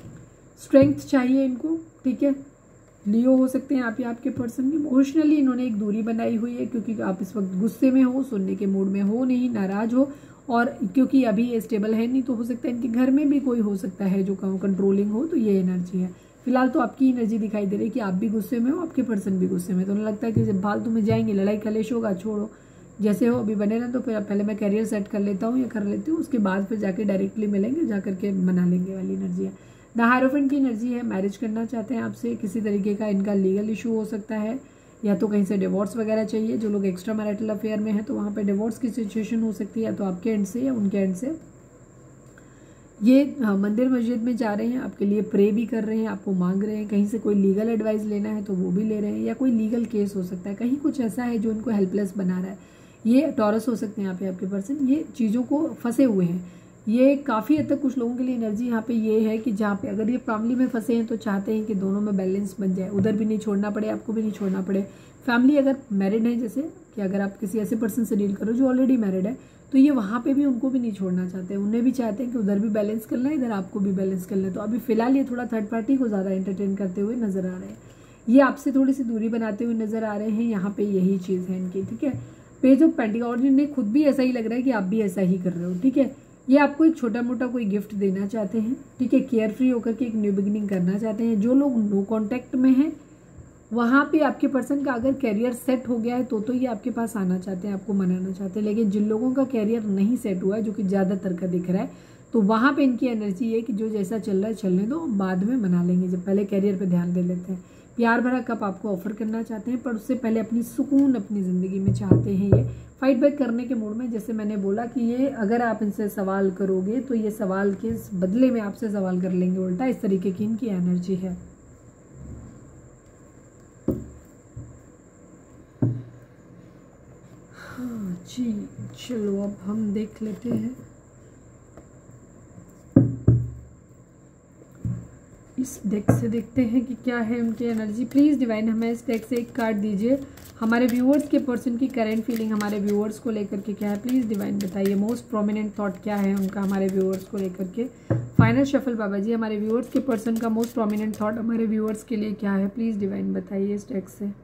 स्ट्रेंथ चाहिए इनको। ठीक है, लियो हो सकते हैं आप या आपके पर्सन। इमोशनली इन्होंने एक दूरी बनाई हुई है, क्योंकि आप इस वक्त गुस्से में हो, सुनने के मूड में हो नहीं, नाराज हो, और क्योंकि अभी ये स्टेबल है नहीं, तो हो सकता है इनके घर में भी कोई हो सकता है जो कंट्रोलिंग हो, तो ये एनर्जी है। फिलहाल तो आपकी एनर्जी दिखाई दे रही है कि आप भी गुस्से में हो, आपके पर्सन भी गुस्से में, तो उन्हें लगता है कि जब फालतू में जाएंगे, लड़ाई कलेश होगा, छोड़ो जैसे हो अभी बने रहें, तो फिर पहले मैं करियर सेट कर लेता हूँ या कर लेती हूँ, उसके बाद फिर जाके डायरेक्टली मिलेंगे, जा करके मना लेंगे वाली एनर्जी है। द हायरोफेंट की एनर्जी है, मैरिज करना चाहते हैं आपसे, किसी तरीके का इनका लीगल इशू हो सकता है, या तो कहीं से डिवोर्स वगैरह चाहिए। जो लोग एक्स्ट्रा मैरिटल अफेयर में है तो वहाँ पे डिवोर्स की सिचुएशन हो सकती है, या तो आपके एंड से या उनके एंड से। ये हाँ, मंदिर मस्जिद में जा रहे हैं, आपके लिए प्रे भी कर रहे हैं, आपको मांग रहे हैं, कहीं से कोई लीगल एडवाइस लेना है तो वो भी ले रहे हैं, या कोई लीगल केस हो सकता है, कहीं कुछ ऐसा है जो इनको हेल्पलेस बना रहा है। ये टॉरस हो सकते हैं यहाँ पे आपके पर्सन, ये चीज़ों को फंसे हुए हैं। ये काफ़ी हद तक कुछ लोगों के लिए एनर्जी यहाँ पे ये है कि जहाँ पे अगर ये फैमिली में फंसे हैं तो चाहते हैं कि दोनों में बैलेंस बन जाए, उधर भी नहीं छोड़ना पड़े, आपको भी नहीं छोड़ना पड़े, फैमिली अगर मैरिड है, जैसे कि अगर आप किसी ऐसे पर्सन से डील करो जो ऑलरेडी मैरिड है, तो ये वहाँ पे भी उनको भी नहीं छोड़ना चाहते, उन्हें भी चाहते हैं कि उधर भी बैलेंस करना है, इधर आपको भी बैलेंस करना है। तो अभी फिलहाल ये थोड़ा थर्ड पार्टी को ज़्यादा एंटरटेन करते हुए नजर आ रहे हैं, ये आपसे थोड़ी सी दूरी बनाते हुए नजर आ रहे हैं। यहाँ पे यही चीज़ है इनकी, ठीक है। पेज ऑफ पेंटिकल, और इन्हें खुद भी ऐसा ही लग रहा है कि आप भी ऐसा ही कर रहे हो, ठीक है। ये आपको एक छोटा मोटा कोई गिफ्ट देना चाहते हैं, ठीक है। केयर फ्री होकर के एक न्यू बिगिनिंग करना चाहते हैं। जो लोग नो कॉन्टैक्ट में हैं वहाँ पे आपके पर्सन का अगर कैरियर सेट हो गया है तो तो ये आपके पास आना चाहते हैं, आपको मनाना चाहते हैं। लेकिन जिन लोगों का कैरियर नहीं सेट हुआ है, जो कि ज़्यादातर का दिख रहा है, तो वहाँ पे इनकी एनर्जी है कि जो जैसा चल रहा है चलने दो, बाद में मना लेंगे, जब पहले कैरियर पे ध्यान दे लेते हैं। प्यार भरा कप आपको ऑफर करना चाहते हैं, पर उससे पहले अपनी सुकून अपनी ज़िंदगी में चाहते हैं। ये फाइट बैक करने के मूड में, जैसे मैंने बोला कि ये अगर आप इनसे सवाल करोगे तो ये सवाल के बदले में आपसे सवाल कर लेंगे उल्टा, इस तरीके की इनकी एनर्जी है। हाँ जी, चलो अब हम देख लेते हैं इस डेक से, देखते हैं कि क्या है उनकी एनर्जी। प्लीज़ डिवाइन हमें इस डेक से एक कार्ड दीजिए, हमारे व्यूअर्स के पर्सन की करंट फीलिंग हमारे व्यूअर्स को लेकर के क्या है, प्लीज़ डिवाइन बताइए। मोस्ट प्रोमिनेंट थॉट क्या है उनका हमारे व्यूअर्स को लेकर के। फाइनल शफल बाबा जी, हमारे व्यूअर्स के पर्सन का मोस्ट प्रोमिनेंट थॉट हमारे व्यूअर्स के लिए क्या है, प्लीज़ डिवाइन बताइए इस डेक से।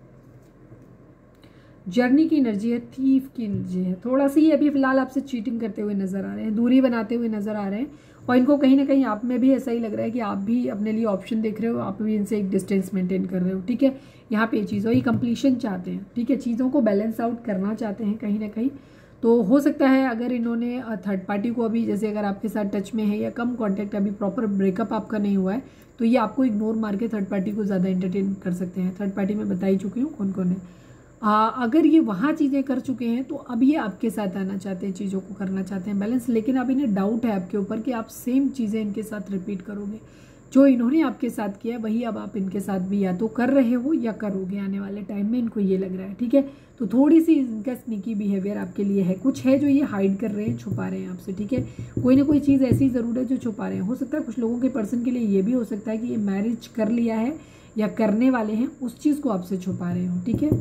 जर्नी की एनर्जी है, थीफ की एनर्जी है, थोड़ा सी ये अभी फिलहाल आपसे चीटिंग करते हुए नजर आ रहे हैं, दूरी बनाते हुए नजर आ रहे हैं, और इनको कहीं ना कहीं आप में भी ऐसा ही लग रहा है कि आप भी अपने लिए ऑप्शन देख रहे हो, आप भी इनसे एक डिस्टेंस मेंटेन कर रहे हो, ठीक है। यहाँ पे चीज़ों ये कंप्लीशन चाहते हैं, ठीक है, चीज़ों को बैलेंस आउट करना चाहते हैं कहीं ना कहीं। तो हो सकता है अगर इन्होंने थर्ड पार्टी को अभी, जैसे अगर आपके साथ टच में है या कम कॉन्टैक्ट, अभी प्रॉपर ब्रेकअप आपका नहीं हुआ है, तो ये आपको इग्नोर मार के थर्ड पार्टी को ज़्यादा एंटरटेन कर सकते हैं। थर्ड पार्टी में बता ही चुकी हूँ कौन कौन है। आ, अगर ये वहाँ चीज़ें कर चुके हैं तो अब ये आपके साथ आना चाहते हैं, चीज़ों को करना चाहते हैं बैलेंस, लेकिन अब इन्हें डाउट है आपके ऊपर कि आप सेम चीज़ें इनके साथ रिपीट करोगे। जो इन्होंने आपके साथ किया है वही अब आप इनके साथ भी या तो कर रहे हो या करोगे आने वाले टाइम में, इनको ये लग रहा है, ठीक है। तो थोड़ी सी इनका स्नीकी बिहेवियर आपके लिए है, कुछ है जो ये हाइड कर रहे हैं, छुपा रहे हैं आपसे, ठीक है। कोई ना कोई चीज़ ऐसी ज़रूर है जो छुपा रहे हैं। हो सकता है कुछ लोगों के पर्सन के लिए ये भी हो सकता है कि ये मैरिज कर लिया है या करने वाले हैं, उस चीज़ को आपसे छुपा रहे हो, ठीक है।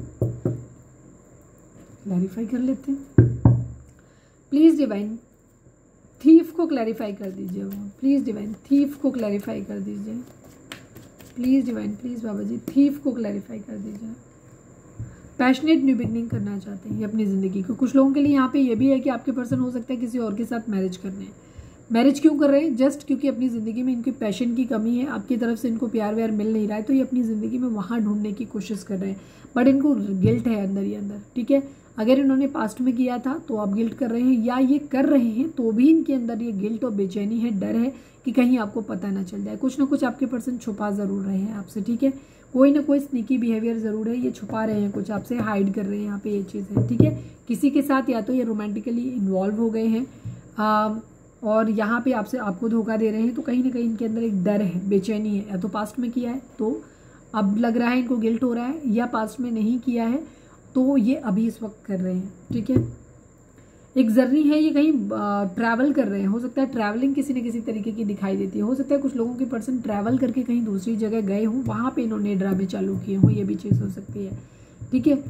क्लैरिफाई कर लेते हैं प्लीज़ डिवाइन, थीफ को क्लैरिफाई कर दीजिए वो, प्लीज़ डिवाइन थीफ को क्लैरिफाई कर दीजिए, प्लीज़ डिवाइन, प्लीज़ बाबा जी थीफ को क्लैरिफाई कर दीजिए। पैशनेट न्यू बिगनिंग करना चाहते हैं ये अपनी ज़िंदगी को। कुछ लोगों के लिए यहाँ पे ये भी है कि आपके पर्सन हो सकता है किसी और के साथ मैरिज करने हैं। मैरिज क्यों कर रहे हैं? जस्ट क्योंकि अपनी ज़िंदगी में इनकी पैशन की कमी है, आपकी तरफ से इनको प्यार व्यार मिल नहीं रहा है, तो ये अपनी ज़िंदगी में वहाँ ढूंढने की कोशिश कर रहे हैं, बट इनको गिल्ट है अंदर ही अंदर, ठीक है। अगर इन्होंने पास्ट में किया था तो आप गिल्ट कर रहे हैं, या ये कर रहे हैं तो भी इनके अंदर ये गिल्ट और बेचैनी है, डर है कि कहीं आपको पता ना चल जाए। कुछ ना कुछ आपके पर्सन छुपा ज़रूर रहे हैं आपसे, ठीक है। कोई ना कोई स्नीकी बिहेवियर ज़रूर है, ये छुपा रहे हैं, कुछ आपसे हाइड कर रहे हैं, यहाँ पे ये चीज़ है, ठीक है। किसी के साथ या तो ये रोमांटिकली इन्वॉल्व हो गए हैं आ, और यहाँ पे आपसे आपको धोखा दे रहे हैं, तो कहीं ना कहीं इनके अंदर एक डर है, बेचैनी है। या तो पास्ट में किया है तो अब लग रहा है इनको गिल्ट हो रहा है, या पास्ट में नहीं किया है तो ये अभी इस वक्त कर रहे हैं, ठीक है। एक जर्नी है, ये कहीं ट्रैवल कर रहे हैं, हो सकता है ट्रैवलिंग किसी न किसी तरीके की दिखाई देती है। हो सकता है कुछ लोगों के पर्सन ट्रैवल करके कहीं दूसरी जगह गए हों, वहाँ पे इन्होंने ड्रामे चालू किए हों, ये भी चीज़ हो सकती है, ठीक है।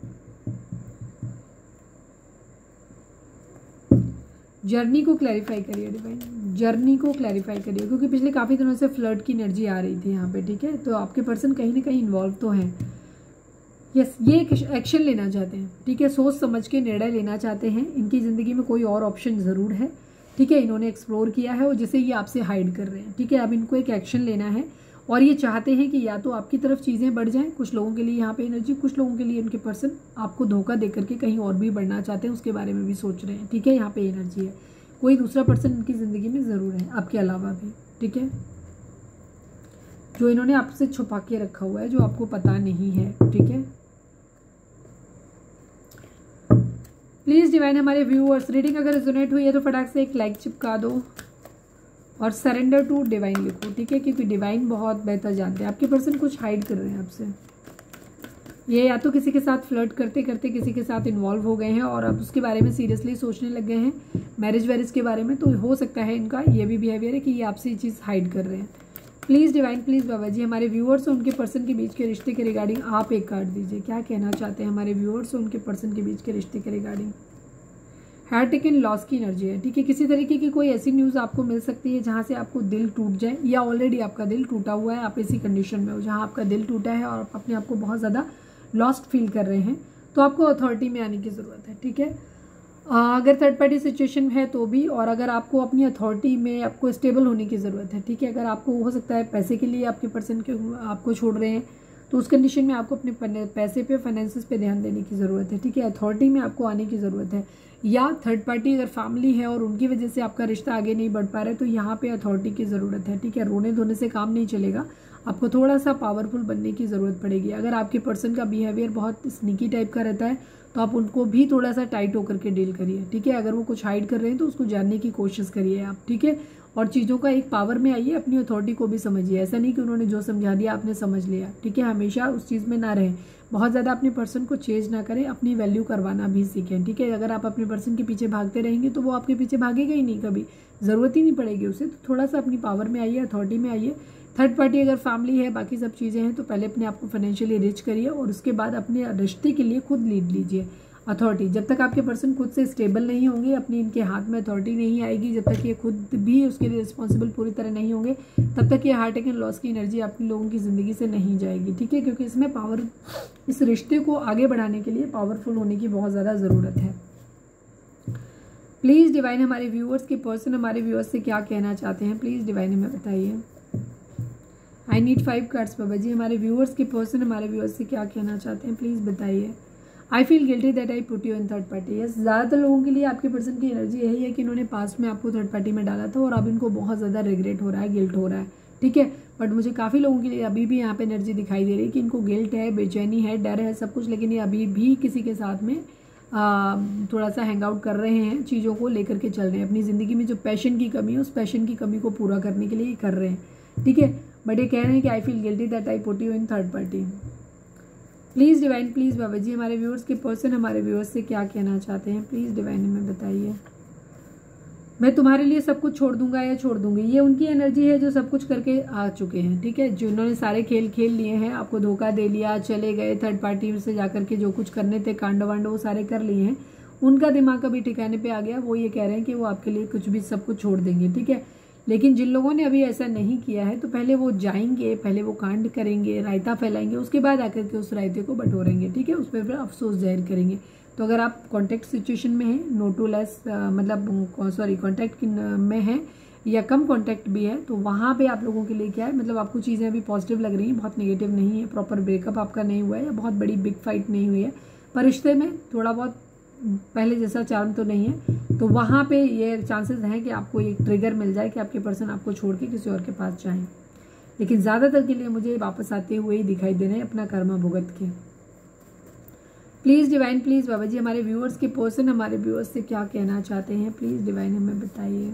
जर्नी को क्लैरिफाई करिए डिवाइन, जर्नी को क्लैरिफाई करिए, क्योंकि पिछले काफ़ी दिनों से फ्लर्ट की एनर्जी आ रही थी यहाँ पे, ठीक है। तो आपके पर्सन कहीं ना कहीं इन्वॉल्व तो हैं, यस, ये एक्शन लेना चाहते हैं, ठीक है। सोच समझ के निर्णय लेना चाहते हैं। इनकी ज़िंदगी में कोई और ऑप्शन ज़रूर है, ठीक है, इन्होंने एक्सप्लोर किया है और जिसे ये आपसे हाइड कर रहे हैं, ठीक है। अब इनको एक एक्शन लेना है और ये चाहते हैं कि या तो आपकी तरफ चीज़ें बढ़ जाएं, कुछ लोगों के लिए यहाँ पे एनर्जी, कुछ लोगों के लिए इनके पर्सन आपको धोखा दे करके कहीं और भी बढ़ना चाहते हैं, उसके बारे में भी सोच रहे हैं, ठीक है। यहाँ पे एनर्जी है, कोई दूसरा पर्सन इनकी ज़िंदगी में ज़रूर है आपके अलावा भी, ठीक है, जो इन्होंने आपसे छुपा के रखा हुआ है, जो आपको पता नहीं है, ठीक है। प्लीज़ डिवाइन हमारे व्यूअर्स, रीडिंग अगर रेजोनेट हुई है तो फटाक से एक लाइक चिपका दो और सरेंडर टू डिवाइन लिखो, ठीक है, क्योंकि डिवाइन बहुत बेहतर जानते हैं। आपके पर्सन कुछ हाइड कर रहे हैं आपसे, ये या तो किसी के साथ फ्लर्ट करते करते किसी के साथ इन्वॉल्व हो गए हैं और अब उसके बारे में सीरियसली सोचने लग गए हैं, मैरिज वैरिज के बारे में। तो हो सकता है इनका ये भी बिहेवियर है कि ये आपसे ये चीज़ हाइड कर रहे हैं, प्लीज़ डिवाइन प्लीज़ बाबा जी हमारे व्यूअर्स और उनके पर्सन के बीच के रिश्ते के रिगार्डिंग आप एक कार्ड दीजिए। क्या कहना चाहते हैं हमारे व्यूअर्स और उनके पर्सन के बीच के रिश्ते के रिगार्डिंग। हार्ट टेकन लॉस की एनर्जी है, ठीक है। किसी तरीके की कोई ऐसी न्यूज़ आपको मिल सकती है जहाँ से आपको दिल टूट जाए, या ऑलरेडी आपका दिल टूटा हुआ है, आप इसी कंडीशन में हो जहाँ आपका दिल टूटा है और आप अपने आप को बहुत ज़्यादा लॉस्ट फील कर रहे हैं, तो आपको अथॉरिटी में आने की ज़रूरत है, ठीक है। अगर थर्ड पार्टी सिचुएशन है तो भी, और अगर आपको अपनी अथॉरिटी में आपको स्टेबल होने की ज़रूरत है, ठीक है। अगर आपको हो सकता है पैसे के लिए आपके पर्सन के आपको छोड़ रहे हैं, तो उस कंडीशन में आपको अपने पैसे पे फाइनेंसेस पे ध्यान देने की ज़रूरत है, ठीक है। अथॉरिटी में आपको आने की ज़रूरत है, या थर्ड पार्टी अगर फैमिली है और उनकी वजह से आपका रिश्ता आगे नहीं बढ़ पा रहा है, तो यहाँ पे अथॉरिटी की ज़रूरत है, ठीक है। रोने धोने से काम नहीं चलेगा, आपको थोड़ा सा पावरफुल बनने की ज़रूरत पड़ेगी। अगर आपके पर्सन का बिहेवियर बहुत स्नीकी टाइप का रहता है, तो आप उनको भी थोड़ा सा टाइट होकर के डील करिए, ठीक है। अगर वो कुछ हाइड कर रहे हैं तो उसको जानने की कोशिश करिए आप, ठीक है। और चीज़ों का एक पावर में आइए, अपनी अथॉरिटी को भी समझिए। ऐसा नहीं कि उन्होंने जो समझा दिया आपने समझ लिया, ठीक है। हमेशा उस चीज़ में ना रहें, बहुत ज़्यादा अपने पर्सन को चेंज ना करें, अपनी वैल्यू करवाना भी सीखें, ठीक है। अगर आप अपने पर्सन के पीछे भागते रहेंगे तो वो आपके पीछे भागेगा ही नहीं, कभी ज़रूरत ही नहीं पड़ेगी उसे। तो थोड़ा सा अपनी पावर में आइए, अथॉरिटी में आइए। थर्ड पार्टी अगर फैमिली है, बाकी सब चीज़ें हैं, तो पहले अपने आप को फाइनेंशियली रिच करिए और उसके बाद अपने रिश्ते के लिए खुद लीड लीजिए। अथॉरिटी, जब तक आपके पर्सन खुद से स्टेबल नहीं होंगे, अपनी इनके हाथ में अथॉरिटी नहीं आएगी, जब तक ये खुद भी उसके लिए रिस्पॉन्सिबल पूरी तरह नहीं होंगे, तब तक ये हार्ट एंड लॉस की एनर्जी आप लोगों की ज़िंदगी से नहीं जाएगी, ठीक है। क्योंकि इसमें पावर, इस रिश्ते को आगे बढ़ाने के लिए पावरफुल होने की बहुत ज़्यादा ज़रूरत है। प्लीज़ डिवाइन हमारे व्यूअर्स के पर्सन हमारे व्यूअर्स से क्या कहना चाहते हैं, प्लीज़ डिवाइन हमें बताइए। आई नीड फाइव कार्ड्स बाबा जी हमारे व्यूअर्स के पर्सन हमारे व्यूअर्स से क्या कहना चाहते हैं, प्लीज़ बताइए। I feel guilty that I put you in third party. Yes, ज़्यादातर लोगों के लिए आपके पर्सन की एनर्जी यही है कि इन्होंने पास्ट में आपको थर्ड पार्टी में डाला था और अब इनको बहुत ज़्यादा रिग्रेट हो रहा है, गिल्ट हो रहा है, ठीक है। बट मुझे काफ़ी लोगों के लिए अभी भी यहाँ पे एनर्जी दिखाई दे रही है कि इनको गिल्ट है, बेचैनी है, डर है, सब कुछ, लेकिन ये अभी भी किसी के साथ में आ, थोड़ा सा हैंग आउट कर रहे हैं, चीज़ों को लेकर के चल रहे हैं। अपनी ज़िंदगी में जो पैशन की कमी है, उस पैशन की कमी को पूरा करने के लिए ये कर रहे हैं, ठीक है। बट ये कह रहे हैं कि I feel guilty that I put you in third party. Please divine please बाबा जी हमारे व्यूअर्स के पर्सन हमारे व्यूअर्स से क्या कहना चाहते हैं, प्लीज़ डिवाइन हमें बताइए। मैं तुम्हारे लिए सब कुछ छोड़ दूंगा या छोड़ दूंगी, ये उनकी एनर्जी है जो सब कुछ करके आ चुके हैं, ठीक है। जिन्होंने सारे खेल खेल लिए हैं, आपको धोखा दे लिया, चले गए, थर्ड पार्टी से जाकर के जो कुछ करने थे कांड वांड वो सारे कर लिए हैं, उनका दिमाग अभी ठिकाने पे आ गया। वो ये कह रहे हैं कि वो आपके लिए कुछ भी सब कुछ छोड़ देंगे, ठीक है। लेकिन जिन लोगों ने अभी ऐसा नहीं किया है, तो पहले वो जाएंगे, पहले वो कांड करेंगे, रायता फैलाएंगे, उसके बाद आकर के उस रायते को बटोरेंगे, ठीक है। उस पर अफसोस जाहिर करेंगे। तो अगर आप कॉन्टैक्ट सिचुएशन में हैं, नो टू लेस, मतलब सॉरी कॉन्टैक्ट में हैं या कम कॉन्टैक्ट भी है, तो वहाँ पे आप लोगों के लिए क्या है, मतलब आपको चीज़ें अभी पॉजिटिव लग रही हैं, बहुत नेगेटिव नहीं है। प्रॉपर ब्रेकअप आपका नहीं हुआ है या बहुत बड़ी बिग फाइट नहीं हुई है, पर रिश्ते में थोड़ा बहुत पहले जैसा चार्म तो नहीं है। तो वहाँ पे ये चांसेस हैं कि आपको एक ट्रिगर मिल जाए कि आपके पर्सन आपको छोड़ के किसी और के पास जाएं, लेकिन ज़्यादातर के लिए मुझे वापस आते हुए ही दिखाई दे रहे हैं अपना कर्मा भुगत के। प्लीज़ डिवाइन प्लीज़ बाबा जी हमारे व्यूअर्स के पर्सन हमारे व्यूअर्स से क्या कहना चाहते हैं, प्लीज़ डिवाइन हमें बताइए।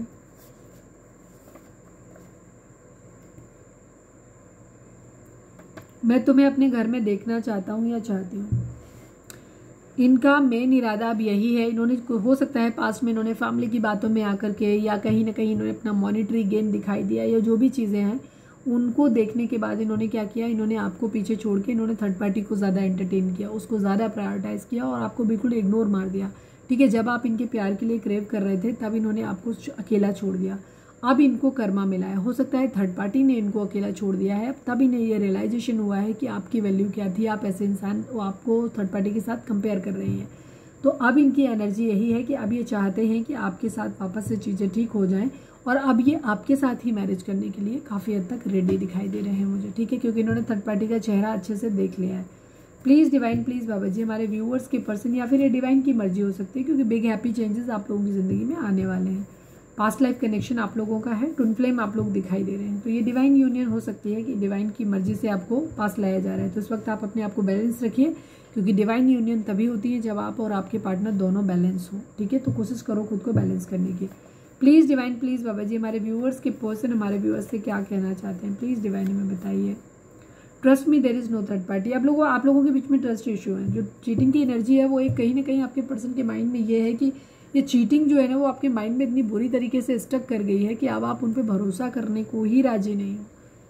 मैं तुम्हें अपने घर में देखना चाहता हूँ या चाहती हूँ। इनका मेन इरादा अब यही है। इन्होंने, हो सकता है पास्ट में इन्होंने फैमिली की बातों में आकर के या कहीं ना कहीं इन्होंने अपना मॉनिटरी गेन दिखाई दिया, या जो भी चीज़ें हैं उनको देखने के बाद इन्होंने क्या किया, इन्होंने आपको पीछे छोड़ के इन्होंने थर्ड पार्टी को ज़्यादा एंटरटेन किया, उसको ज़्यादा प्रायोरिटाइज़ किया और आपको बिल्कुल इग्नोर मार दिया, ठीक है। जब आप इनके प्यार के लिए क्रेव कर रहे थे, तब इन्होंने आपको अकेला छोड़ दिया। अब इनको कर्मा मिला है, हो सकता है थर्ड पार्टी ने इनको अकेला छोड़ दिया है, तब इन्हें ये रियलाइजेशन हुआ है कि आपकी वैल्यू क्या थी, आप ऐसे इंसान, वो आपको थर्ड पार्टी के साथ कंपेयर कर रहे हैं। तो अब इनकी एनर्जी यही है कि अब ये चाहते हैं कि आपके साथ वापस से चीज़ें ठीक हो जाएं, और अब ये आपके साथ ही मैरिज करने के लिए काफ़ी हद तक रेडी दिखाई दे रहे हैं मुझे, ठीक है, क्योंकि इन्होंने थर्ड पार्टी का चेहरा अच्छे से देख लिया है। प्लीज़ डिवाइन प्लीज़ बाबा जी हमारे व्यूअर्स के पर्सन, या फिर ये डिवाइन की मर्जी हो सकती है, क्योंकि बिग हैप्पी चेंजेस आप लोगों की ज़िंदगी में आने वाले हैं। पास्ट लाइफ कनेक्शन आप लोगों का है, ट्विन फ्लेम आप लोग दिखाई दे रहे हैं, तो ये डिवाइन यूनियन हो सकती है कि डिवाइन की मर्जी से आपको पास लाया जा रहा है। तो इस वक्त आप अपने आप को बैलेंस रखिए, क्योंकि डिवाइन यूनियन तभी होती है जब आप और आपके पार्टनर दोनों बैलेंस हो, ठीक है। तो कोशिश करो खुद को बैलेंस करने की। प्लीज़ डिवाइन प्लीज़ बाबा जी हमारे व्यूअर्स के पर्सन हमारे व्यूअर्स से क्या कहना चाहते हैं, प्लीज़ डिवाइन हमें बताइए। Trust me there is no third party. आप लोगों आप लोगों के बीच में ट्रस्ट इशू है। जो चीटिंग की एनर्जी है वो एक कहीं ना कहीं आपके पर्सन के माइंड में ये है कि ये चीटिंग जो है ना वो आपके माइंड में इतनी बुरी तरीके से स्टक कर गई है कि अब आप उन पर भरोसा करने को ही राजी नहीं हो,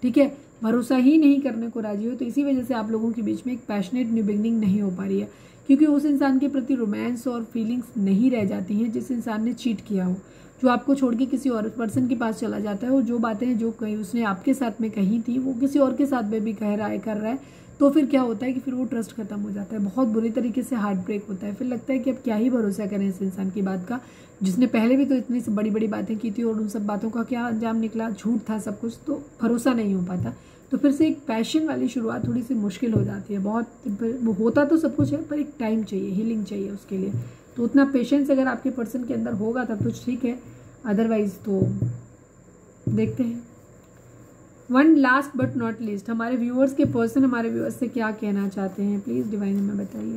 ठीक है, भरोसा ही नहीं करने को राजी हो। तो इसी वजह से आप लोगों के बीच में एक पैशनेट न्यू बिगनिंग नहीं हो पा रही है, क्योंकि उस इंसान के प्रति रोमांस और फीलिंग्स नहीं रह जाती हैं जिस इंसान ने चीट किया हो, जो आपको छोड़ के किसी और पर्सन के पास चला जाता है, और जो बातें जो कही उसने आपके साथ में कही थी वो किसी और के साथ में भी कह रहा है कर रहा है। तो फिर क्या होता है कि फिर वो ट्रस्ट खत्म हो जाता है, बहुत बुरी तरीके से हार्ट ब्रेक होता है। फिर लगता है कि अब क्या ही भरोसा करें इस इंसान की बात का, जिसने पहले भी तो इतनी बड़ी बड़ी बातें की थी और उन सब बातों का क्या अंजाम निकला, झूठ था सब कुछ, तो भरोसा नहीं हो पाता। तो फिर से एक पैशन वाली शुरुआत थोड़ी सी मुश्किल हो जाती है। बहुत होता तो सब कुछ है, पर एक टाइम चाहिए, हीलिंग चाहिए उसके लिए। तो उतना पेशेंस अगर आपके पर्सन के अंदर होगा तब तो ठीक है, अदरवाइज तो देखते हैं। One last but not least, हमारे व्यूअर्स के पर्सन हमारे व्यूअर्स से क्या कहना चाहते हैं, प्लीज डिवाइन हमें बताइए।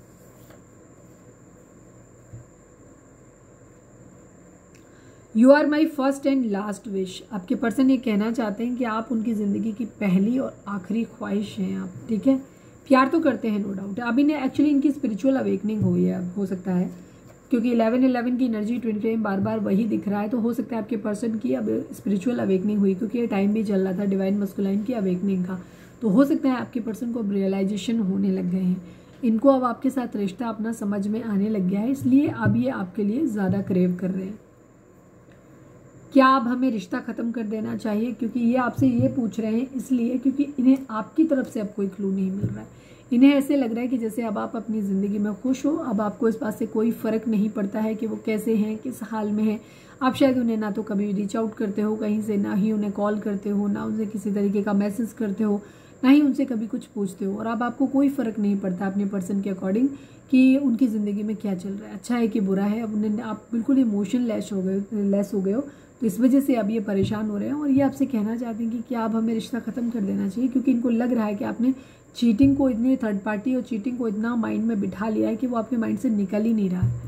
You are my first and last wish, आपके पर्सन ये कहना चाहते हैं कि आप उनकी ज़िंदगी की पहली और आखिरी ख्वाहिश हैं आप, ठीक है। प्यार तो करते हैं नो डाउट, अब इन्हें एक्चुअली इनकी स्पिरिचुअल अवेकनिंग हुई है, अब हो सकता है क्योंकि इलेवन इलेवन की एनर्जी ट्विन फ्लेम बार बार वही दिख रहा है, तो हो सकता है आपके पर्सन की अब स्पिरिचुअल अवेकनिंग हुई, क्योंकि ये टाइम भी चल रहा था डिवाइन मस्कुलाइन की अवेकनिंग का। तो हो सकता है आपके पर्सन को अब रियलाइजेशन होने लग गए हैं, इनको अब आपके साथ रिश्ता अपना समझ में आने लग गया है, इसलिए अब ये आपके लिए ज़्यादा क्रेव कर रहे हैं। क्या अब हमें रिश्ता ख़त्म कर देना चाहिए, क्योंकि ये आपसे ये पूछ रहे हैं इसलिए क्योंकि इन्हें आपकी तरफ से अब कोई क्लू नहीं मिल रहा है। इन्हें ऐसे लग रहा है कि जैसे अब आप अपनी ज़िंदगी में खुश हो, अब आपको इस बात से कोई फ़र्क नहीं पड़ता है कि वो कैसे हैं, किस हाल में हैं। आप शायद उन्हें ना तो कभी रीच आउट करते हो कहीं से, ना ही उन्हें कॉल करते हो, ना उनसे किसी तरीके का मैसेज करते हो, ना ही उनसे कभी कुछ पूछते हो, और अब आपको कोई फ़र्क नहीं पड़ता अपने पर्सन के अकॉर्डिंग कि उनकी ज़िंदगी में क्या चल रहा है, अच्छा है कि बुरा है। अब उन्हें आप बिल्कुल इमोशन लेस हो गए लेस हो गए हो, तो इस वजह से अब ये परेशान हो रहे हैं और ये आपसे कहना चाहते हैं कि क्या अब हमें रिश्ता ख़त्म कर देना चाहिए, क्योंकि इनको लग रहा है कि आपने चीटिंग को इतनी थर्ड पार्टी और चीटिंग को इतना माइंड में बिठा लिया है कि वो आपके माइंड से निकल ही नहीं रहा है।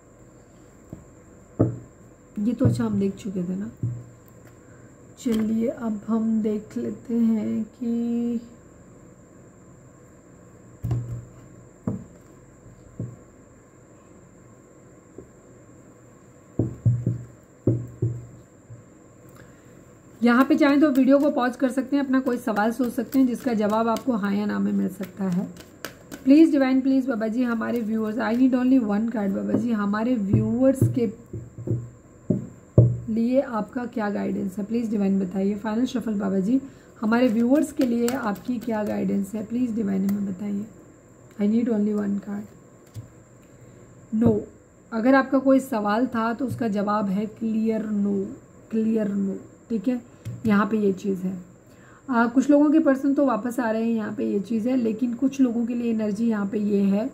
ये तो अच्छा हम देख चुके थे ना। चलिए अब हम देख लेते हैं कि यहाँ पे चाहें तो वीडियो को पॉज कर सकते हैं, अपना कोई सवाल सोच सकते हैं जिसका जवाब आपको हाँ या ना में मिल सकता है। प्लीज़ डिवाइन प्लीज़ बाबा जी हमारे viewers, I need only one card बाबा जी, हमारे व्यूअर्स के लिए आपका क्या गाइडेंस है, प्लीज़ डिवाइन बताइए। फाइनल शफल बाबा जी, हमारे व्यूअर्स के लिए आपकी क्या गाइडेंस है, प्लीज़ डिवाइन हमें बताइए। I need only one card. No, अगर आपका कोई सवाल था तो उसका जवाब है क्लियर नो, क्लियर नो, ठीक है। यहाँ पे ये चीज़ है। आ, कुछ लोगों के पर्सन तो वापस आ रहे हैं, यहाँ पे ये चीज़ है, लेकिन कुछ लोगों के लिए एनर्जी यहाँ पे ये है,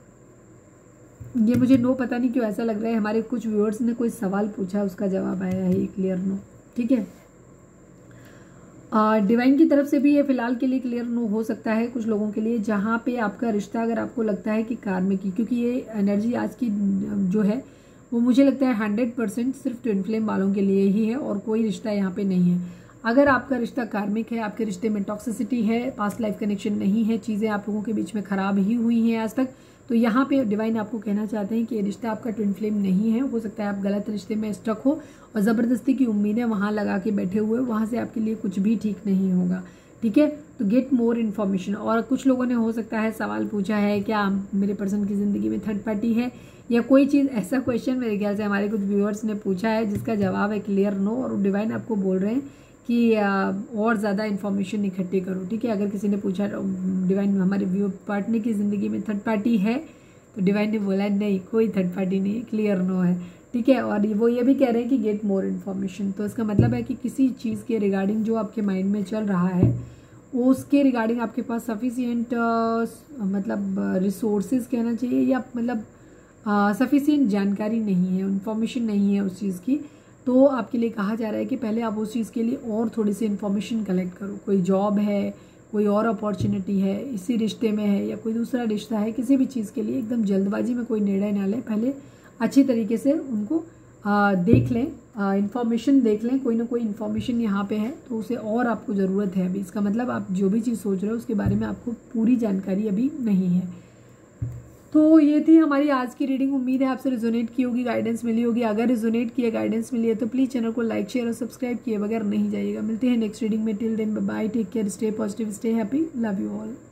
ये मुझे नो पता नहीं क्यों ऐसा लग रहा है। हमारे कुछ व्यूअर्स ने कोई सवाल पूछा, उसका जवाब आया है क्लियर नो, ठीक है। डिवाइन की तरफ से भी ये फिलहाल के लिए क्लियर नो हो सकता है कुछ लोगों के लिए, जहाँ पे आपका रिश्ता अगर आपको लगता है कि कार्मिक की, क्योंकि ये एनर्जी आज की जो है वो मुझे लगता है हंड्रेड परसेंट सिर्फ ट्विन फ्लेम वालों के लिए ही है और कोई रिश्ता यहाँ पे नहीं है। अगर आपका रिश्ता कार्मिक है, आपके रिश्ते में टॉक्सिसिटी है, पास्ट लाइफ कनेक्शन नहीं है, चीज़ें आप लोगों के बीच में ख़राब ही हुई हैं आज तक, तो यहाँ पे डिवाइन आपको कहना चाहते हैं कि ये रिश्ता आपका ट्विन फ्लेम नहीं है। हो सकता है आप गलत रिश्ते में स्टक हो और ज़बरदस्ती की उम्मीदें वहाँ लगा के बैठे हुए, वहाँ से आपके लिए कुछ भी ठीक नहीं होगा, ठीक है। तो गेट मोर इन्फॉर्मेशन। और कुछ लोगों ने हो सकता है सवाल पूछा है क्या मेरे पर्सन की ज़िंदगी में थर्ड पार्टी है या कोई चीज़, ऐसा क्वेश्चन मेरे ख्याल से हमारे कुछ व्यूअर्स ने पूछा है जिसका जवाब है क्लियर नो, और डिवाइन आपको बोल रहे हैं कि और ज़्यादा इन्फॉर्मेशन इकट्ठी करो, ठीक है। अगर किसी ने पूछा डिवाइन हमारे व्यू पार्टनर की ज़िंदगी में थर्ड पार्टी है, तो डिवाइन ने बोला नहीं, कोई थर्ड पार्टी नहीं है, क्लियर नो है, ठीक है। और वो ये भी कह रहे हैं कि गेट मोर इन्फॉर्मेशन, तो इसका मतलब है कि किसी चीज़ के रिगार्डिंग जो आपके माइंड में चल रहा है उसके रिगार्डिंग आपके पास सफिशिएंट मतलब रिसोर्सेज कहना चाहिए, या मतलब सफिशिएंट जानकारी नहीं है, इन्फॉर्मेशन नहीं है उस चीज़ की। तो आपके लिए कहा जा रहा है कि पहले आप उस चीज़ के लिए और थोड़ी सी इन्फॉर्मेशन कलेक्ट करो। कोई जॉब है, कोई और अपॉर्चुनिटी है, इसी रिश्ते में है या कोई दूसरा रिश्ता है, किसी भी चीज़ के लिए एकदम जल्दबाजी में कोई निर्णय ना लें, पहले अच्छी तरीके से उनको आ, देख लें, इन्फॉर्मेशन देख लें। कोई ना कोई इन्फॉर्मेशन यहाँ पे है तो उसे और आपको ज़रूरत है अभी। इसका मतलब आप जो भी चीज़ सोच रहे हो उसके बारे में आपको पूरी जानकारी अभी नहीं है। तो ये थी हमारी आज की रीडिंग। उम्मीद है आपसे रिजोनेट की होगी, गाइडेंस मिली होगी। अगर रिजोनेट किया, गाइडेंस मिली है तो प्लीज़ चैनल को लाइक शेयर और सब्सक्राइब किए बगैर नहीं जाइएगा। मिलते हैं नेक्स्ट रीडिंग में। Till then bye bye, take care, stay positive, stay happy, love you all.